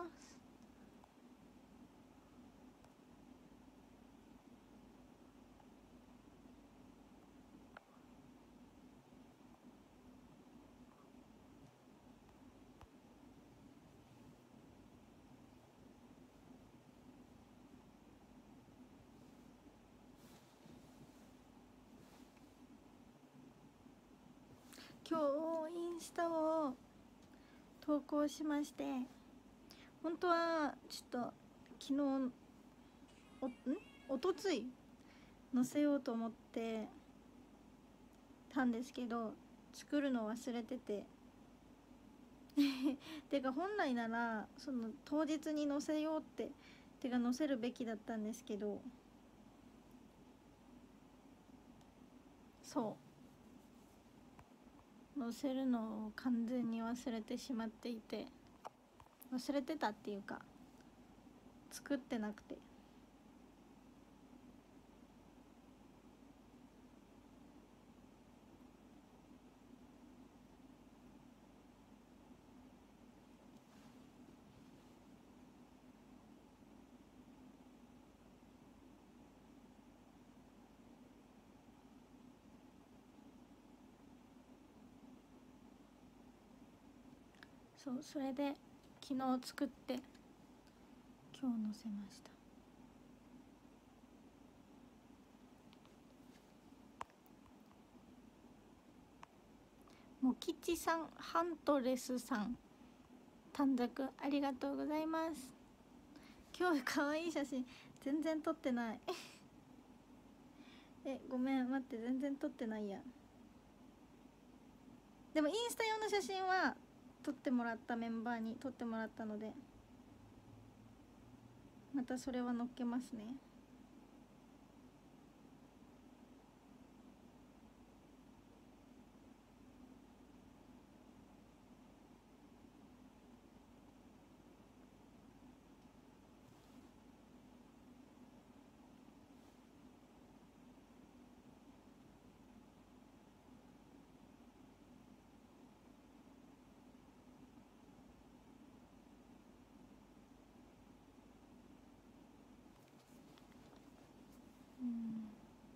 今日インスタを投稿しまして、本当はちょっと昨日おんおとつい載せようと思ってたんですけど、作るの忘れてててか本来ならその当日に載せようっててか載せるべきだったんですけど、そう載せるのを完全に忘れてしまっていて、忘れてたっていうか作ってなくて、そうそれで昨日作って今日載せました。もきちさん、ハントレスさん、短冊ありがとうございます。今日かわいい写真全然撮ってないえ、ごめん、待って、全然撮ってないや。でもインスタ用の写真は撮ってもらった、メンバーに撮ってもらったので、またそれは載っけますね。うん、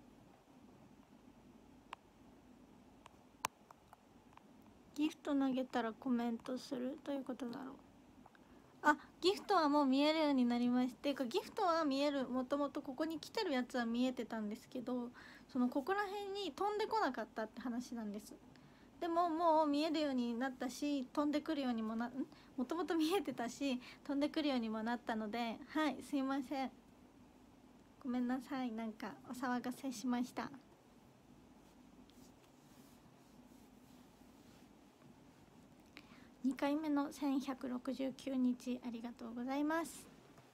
ギフト投げたらコメントするということだろう。あ、ギフトはもう見えるようになりまして、いうかギフトは見える、もともとここに来てるやつは見えてたんですけど、そのここら辺に飛んでこなかったって話なんです。でももう見えるようになったし、飛んでくるようにもな、もともと見えてたし飛んでくるようにもなったので、はい、すいません、ごめんなさい、なんかお騒がせしました。にかいめのせんひゃくろくじゅうきゅうにちありがとうございます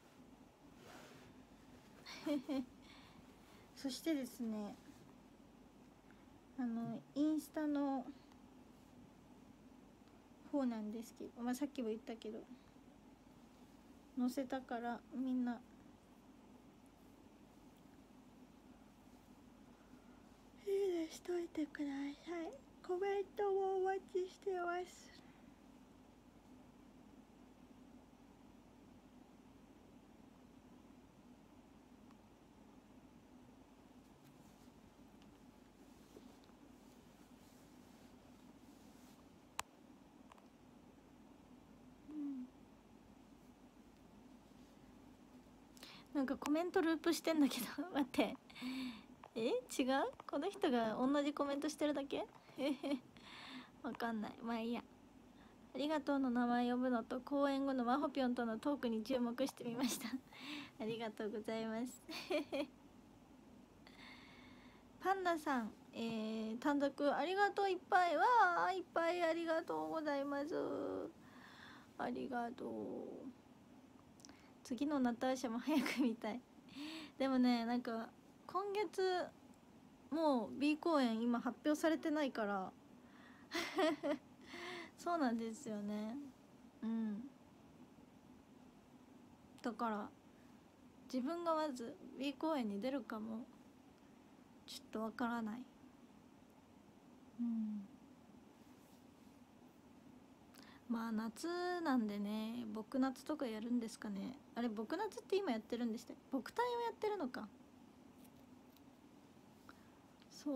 そしてですね、あのインスタの方なんですけど、まあ、さっきも言ったけど載せたからみんないいねしといてください。コメントもお待ちしてます。なんかコメントループしてんだけど待って、え、違う、この人が同じコメントしてるだけわかんない、まあいいや。 ありがとうの名前呼ぶのと公演後のマホピョンとのトークに注目してみましたありがとうございますパンダさん、えー、単独ありがとういっぱいわーいっぱいありがとうございます。ありがとう。次のナターシャも早く見たい。でもね、なんか今月もう B 公演今発表されてないからそうなんですよね。うん、だから自分がまず B 公演に出るかもちょっとわからない。うん、まあ夏なんでね、僕夏とかやるんですかね。あれ僕夏って今やってるんでした。僕隊をやってるのか。そう、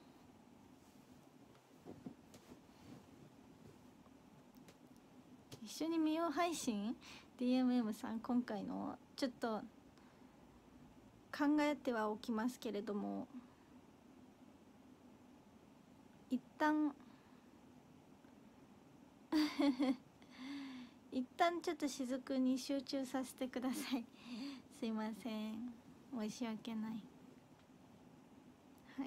一緒に見よう配信 ディーエムエム さん、今回のちょっと考えてはおきますけれども、一旦一旦ちょっと雫に集中させてくださいすいません、申し訳ない。はい、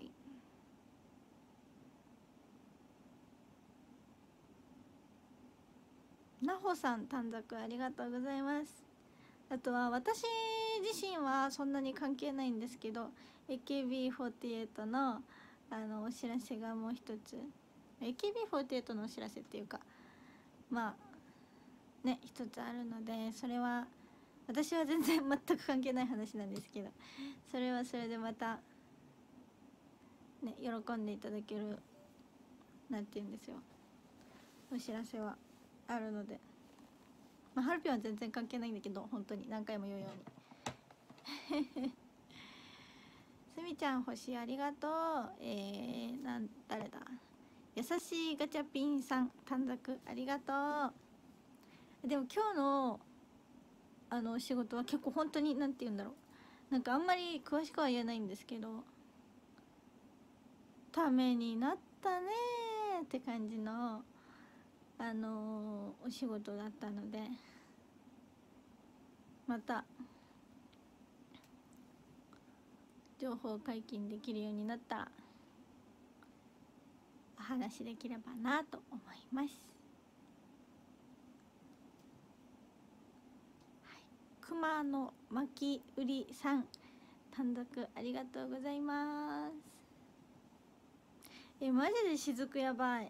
なほさん短冊ありがとうございます。あとは私自身はそんなに関係ないんですけど エーケービーフォーティーエイト のあのお知らせがもう一つ エーケービーフォーティーエイト のお知らせっていうかまあね一つあるので、それは私は全然全く関係ない話なんですけど、それはそれでまたね喜んでいただけるなんて言うんですよ、お知らせはあるので、まあ、ハルピョンは全然関係ないんだけど本当に何回も言うようにすみちゃん星ありがとう。えー、なん誰だ、優しいガチャピンさん短冊ありがとう。でも今日のあのお仕事は結構本当になんて言うんだろう、なんかあんまり詳しくは言えないんですけど、ためになったねーって感じのあのー、お仕事だったので、また情報解禁できるようになったらお話できればなと思います。はい、熊の巻売りさん単独ありがとうございます。えマジで雫やばい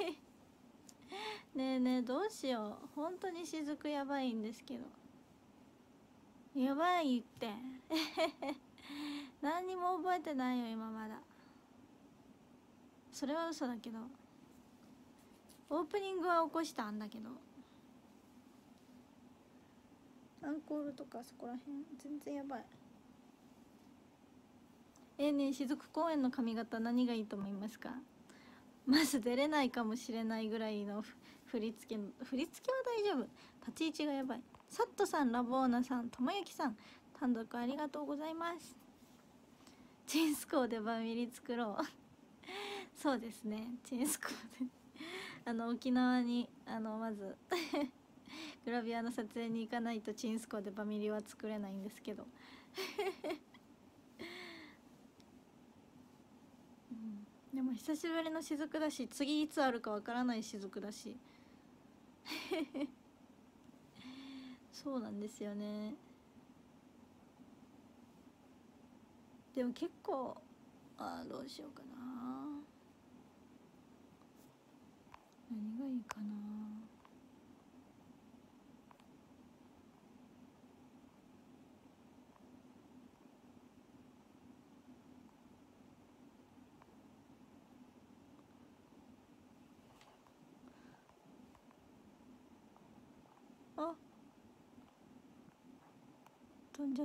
ねえねえどうしよう、本当に雫やばいんですけど、やばいって何にも覚えてないよ今まだ。それは嘘だけど、オープニングは起こしたんだけど、アンコールとかそこら辺全然やばい。えー、ねえ雫公園の髪型何がいいと思いますか。まず出れないかもしれないぐらいの振り付け、振り付けは大丈夫、立ち位置がやばい。サットさん、ラボーナさん、ともゆきさん単独ありがとうございます。チンスコーでバミリ作ろうそうですね、チンスコーであの沖縄にあのまずグラビアの撮影に行かないとチンスコーでバミリは作れないんですけどうん、でも久しぶりの雫だし、次いつあるかわからない雫だしそうなんですよね。でも結構あどうしようかな、何がいいかな。あ飛んじゃった。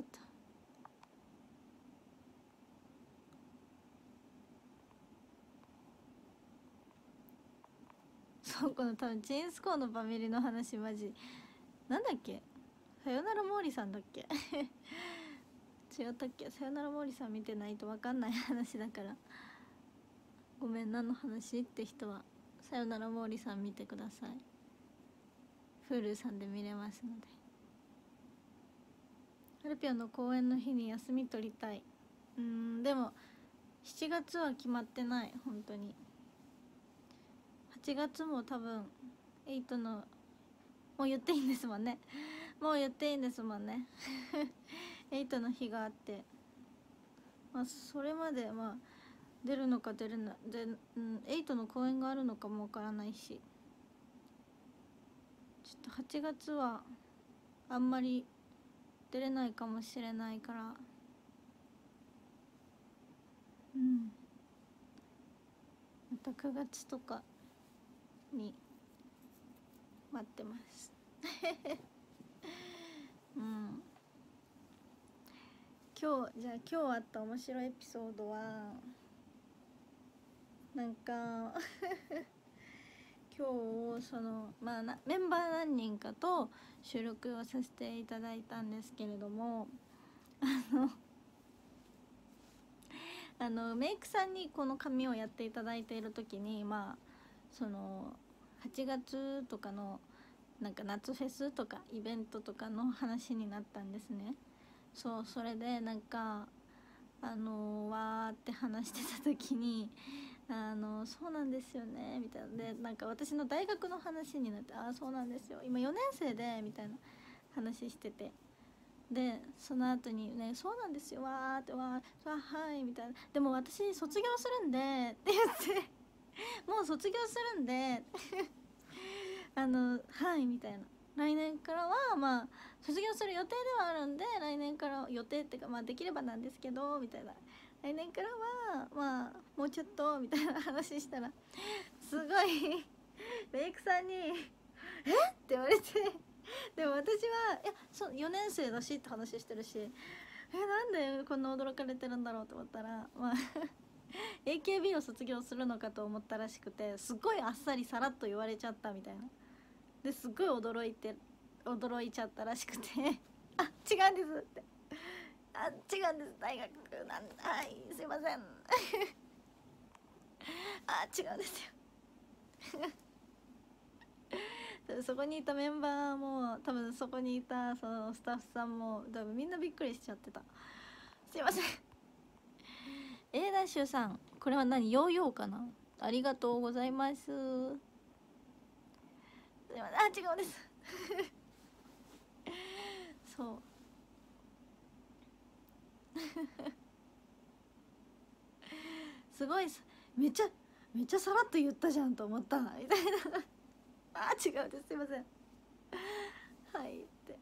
そうこの多分チェーンスコーのファミリーの話マジなんだっけ、さよなら毛利さんだっけ違ったっけ、さよなら毛利さん見てないと分かんない話だからごめん、何の話って人はさよなら毛利さん見てください。 Hulu さんで見れますので。アルピョンの公演の日に休み取りたい。うーん、でもしちがつは決まってない。本当にはちがつも多分エイトの、もう言っていいんですもんね。もう言っていいんですもんね。エイトの日があって、まあそれまでまあ出るのか出るなで、うん、エイトの公演があるのかもわからないし、ちょっとはちがつはあんまり出れないかもしれないから、うん、またくがつとかに待ってます。うん、今日じゃあ今日あった面白いエピソードはなんか今日そのまあなメンバー何人かと収録をさせていただいたんですけれども、あのあのメイクさんにこの髪をやっていただいている時に、まあそのはちがつとかのなんか夏フェスとかイベントとかの話になったんですね。そう、それでなんかあのわーって話してた時にあのそうなんですよねみたいなで、なんか私の大学の話になって、ああそうなんですよ今よねん生でみたいな話してて、でその後にね、そうなんですよわーってわーわーはいみたいな、でも私卒業するんでって言ってもう卒業するんであのはいみたいな、来年からはまあ卒業する予定ではあるんで、来年から予定っていうかまあできればなんですけどみたいな、来年からはまあもうちょっとみたいな話したら、すごいメイクさんに「えっ?」って言われて、でも私は「いやそうよねん生だし」って話してるし、えなんでこんな驚かれてるんだろうと思ったら、まあエーケービー を卒業するのかと思ったらしくて、すごいあっさりさらっと言われちゃったみたいな、ですごい驚いて驚いちゃったらしくてあ違うんですってあ違うんです大学なんはいすいませんあ違うんですよそこにいたメンバーも多分そこにいたそのスタッフさんも多分みんなびっくりしちゃってた。すいません。 A ダッシュさん、これは何ヨーヨーかな、ありがとうございます。すいません、あ違うんですそうすごいめっちゃめっちゃさらっと言ったじゃんと思ったみたいなあ違うんですすいませんはいって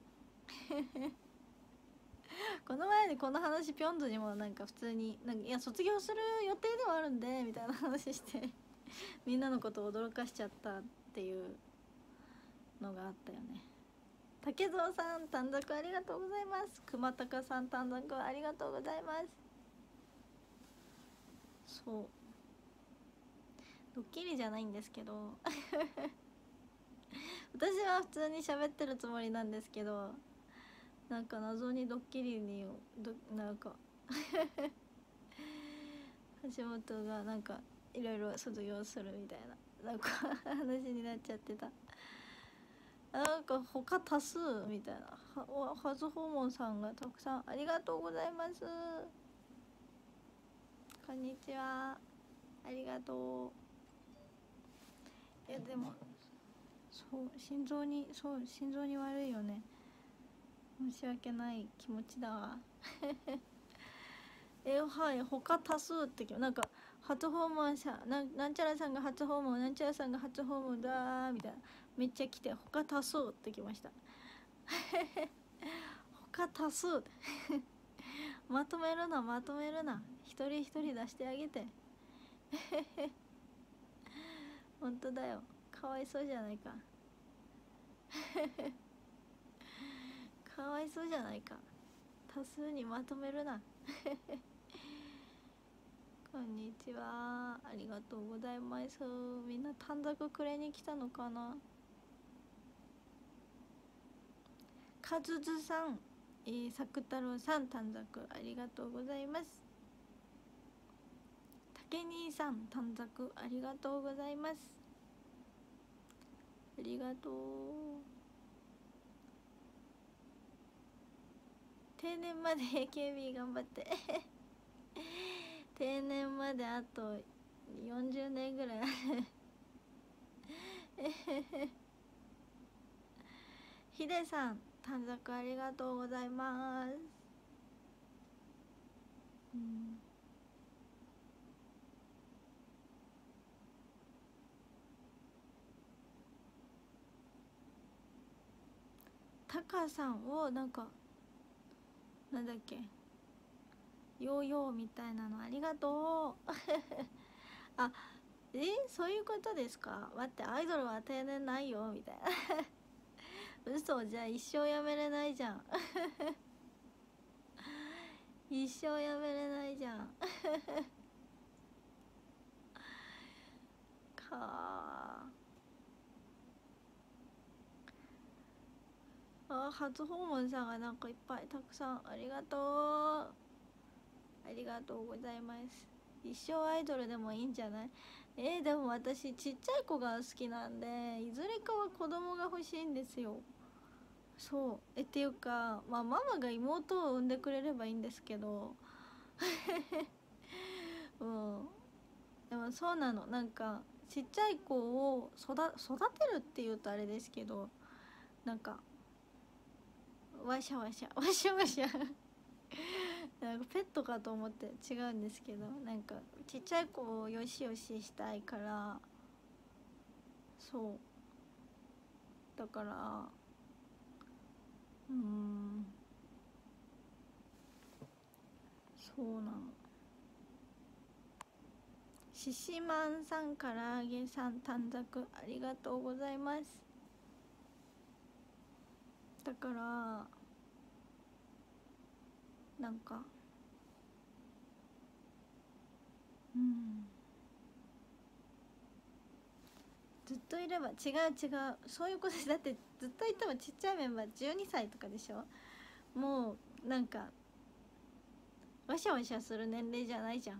この前にこの話ピョンズにもなんか普通になんかいや卒業する予定ではあるんでみたいな話してみんなのことを驚かしちゃったっていうのがあったよね。竹蔵さん短冊ありがとうございます。熊高さん短冊ありがとうございます。そうドッキリじゃないんですけど私は普通に喋ってるつもりなんですけど、なんか謎にドッキリにどなんか橋本がなんかいろいろ卒業するみたいななんか話になっちゃってた。なんか他多数みたいな、は初訪問さんがたくさんありがとうございます。こんにちは、ありがとう。いやでもそう心臓にそう心臓に悪いよね、申し訳ない気持ちだわえはい他多数ってなんか初訪問者ななんちゃらさんが初訪問なんちゃらさんが初訪問だみたいなめっちゃ来て他多数ってきました他多数まとめるなまとめるな一人一人出してあげて本当だよ、かわいそうじゃないかかわいそうじゃないか、多数にまとめるなこんにちは、ありがとうございます。みんな短冊くれに来たのかな。かずずさん、えー、さくたろうさん短冊ありがとうございます。たけにーさん短冊ありがとうございます。ありがとう。 定年まで エーケービー 頑張って定年まであとよんじゅうねんぐらいヒデさん短冊ありがとうございます。うん、タカさんをなんかなんだっけヨーヨーみたいなのありがとうあ、えそういうことですか。待って、アイドルは定年ないよみたいな嘘、じゃあ一生やめれないじゃん一生やめれないじゃんかあ、初訪問さんがなんかいっぱいたくさんありがとうありがとうございます。一生アイドルでもいいんじゃない。えー、でも私ちっちゃい子が好きなんで、いずれかは子供が欲しいんですよ。そうえっていうか、まあママが妹を産んでくれればいいんですけどうんでもそうなの、なんかちっちゃい子を育育てるっていうとあれですけど、なんかわしゃわしゃわしゃわしゃなんかペットかと思って違うんですけど、なんかちっちゃい子をよしよししたいから、そうだからうーんそうなの。ししまんさん、からあげさん、短冊ありがとうございます。だからなんかうんずっといれば違う違うそういうことで、だってずっといてもちっちゃいメンバーじゅうにさいとかでしょ。もうなんかわしゃわしゃする年齢じゃないじゃん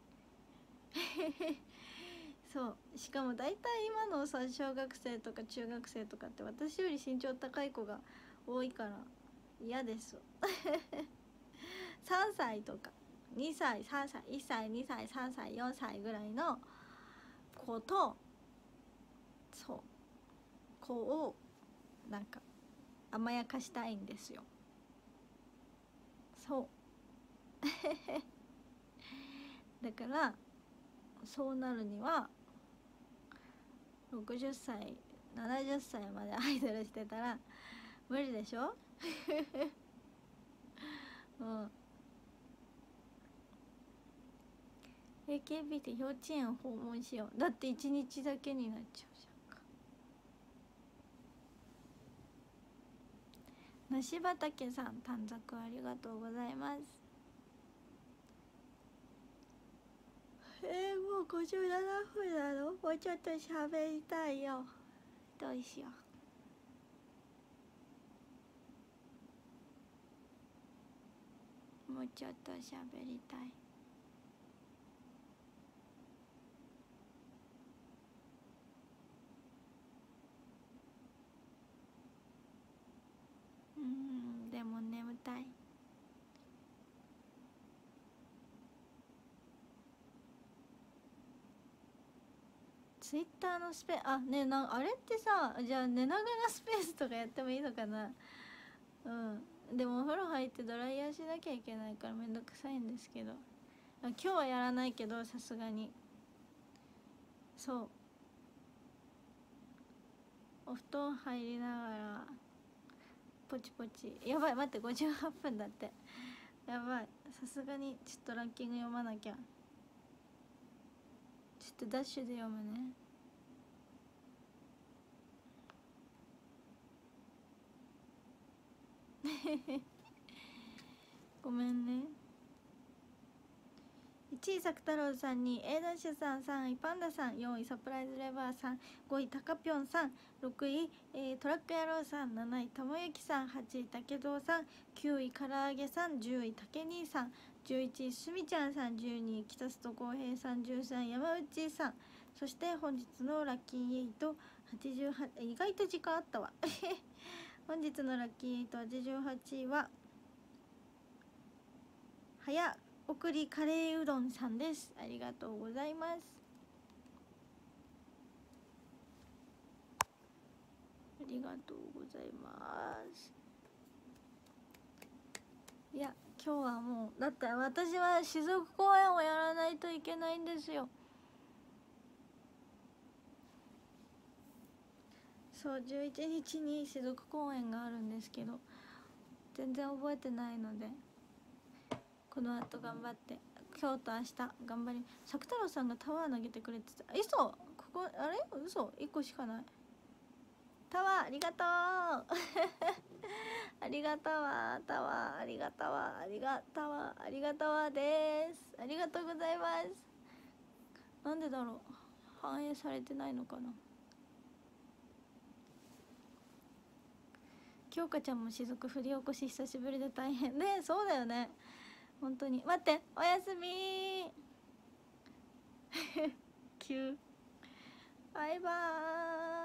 そうしかも大体今のさ小学生とか中学生とかって私より身長高い子が多いから嫌ですさんさいとかにさいさんさいいっさいにさいさんさいよんさいぐらいの子と、そう子をなんか甘やかしたいんですよ。そうだからそうなるにはろくじゅっさいななじゅっさいまでアイドルしてたら無理でしょうん エーケービー って幼稚園訪問しよう。だっていちにちだけになっちゃうじゃんか。梨畑さん短冊ありがとうございます。えー、もうごじゅうななふんなの。もうちょっと喋りたいよ。どうしよう。もうちょっと喋りたい。うーんでも眠たい。ツイッターのスペあねなあれってさ、じゃあ寝ながらスペースとかやってもいいのかな。うんでもお風呂入ってドライヤーしなきゃいけないからめんどくさいんですけど、あ今日はやらないけどさすがにそうお布団入りながらポチポチ。やばい待ってごじゅうはっぷんだって。やばいさすがにちょっとランキング読まなきゃ。ちょっとダッシュで読むねごめんね。いちい作太郎さん、にい A ダッシュさん、さんいパンダさん、よんいサプライズレバーさん、ごいたかぴょんさん、ろくい、えー、トラック野郎さん、なないともゆきさん、はちいたけぞうさん、きゅういからあげさん、じゅういたけにさん、じゅういちいすみちゃんさん、じゅうにいきたすとこうへいさん、じゅうさん山内さん、そして本日のラッキーエイトはちじゅうはち、意外と時間あったわ本日のラッキーエイトはちじゅうはちいは早送りカレーうどんさんです。ありがとうございます。ありがとうございます。いや今日はもうだって私は雫公演をやらないといけないんですよ。そうじゅういちにちに雫公演があるんですけど全然覚えてないのでこの後頑張って今日と明日頑張り。作太郎さんがタワー投げてくれてた。嘘ここあれ嘘いっこしかない。タワーありがとうありがとうわタワーありがとうわありがとうわありがとうわです。ありがとうございます。なんでだろう反映されてないのかな。京香ちゃんも雫振り起こし久しぶりで大変ね。そうだよね本当に。待っておやすみ急バイバーイ。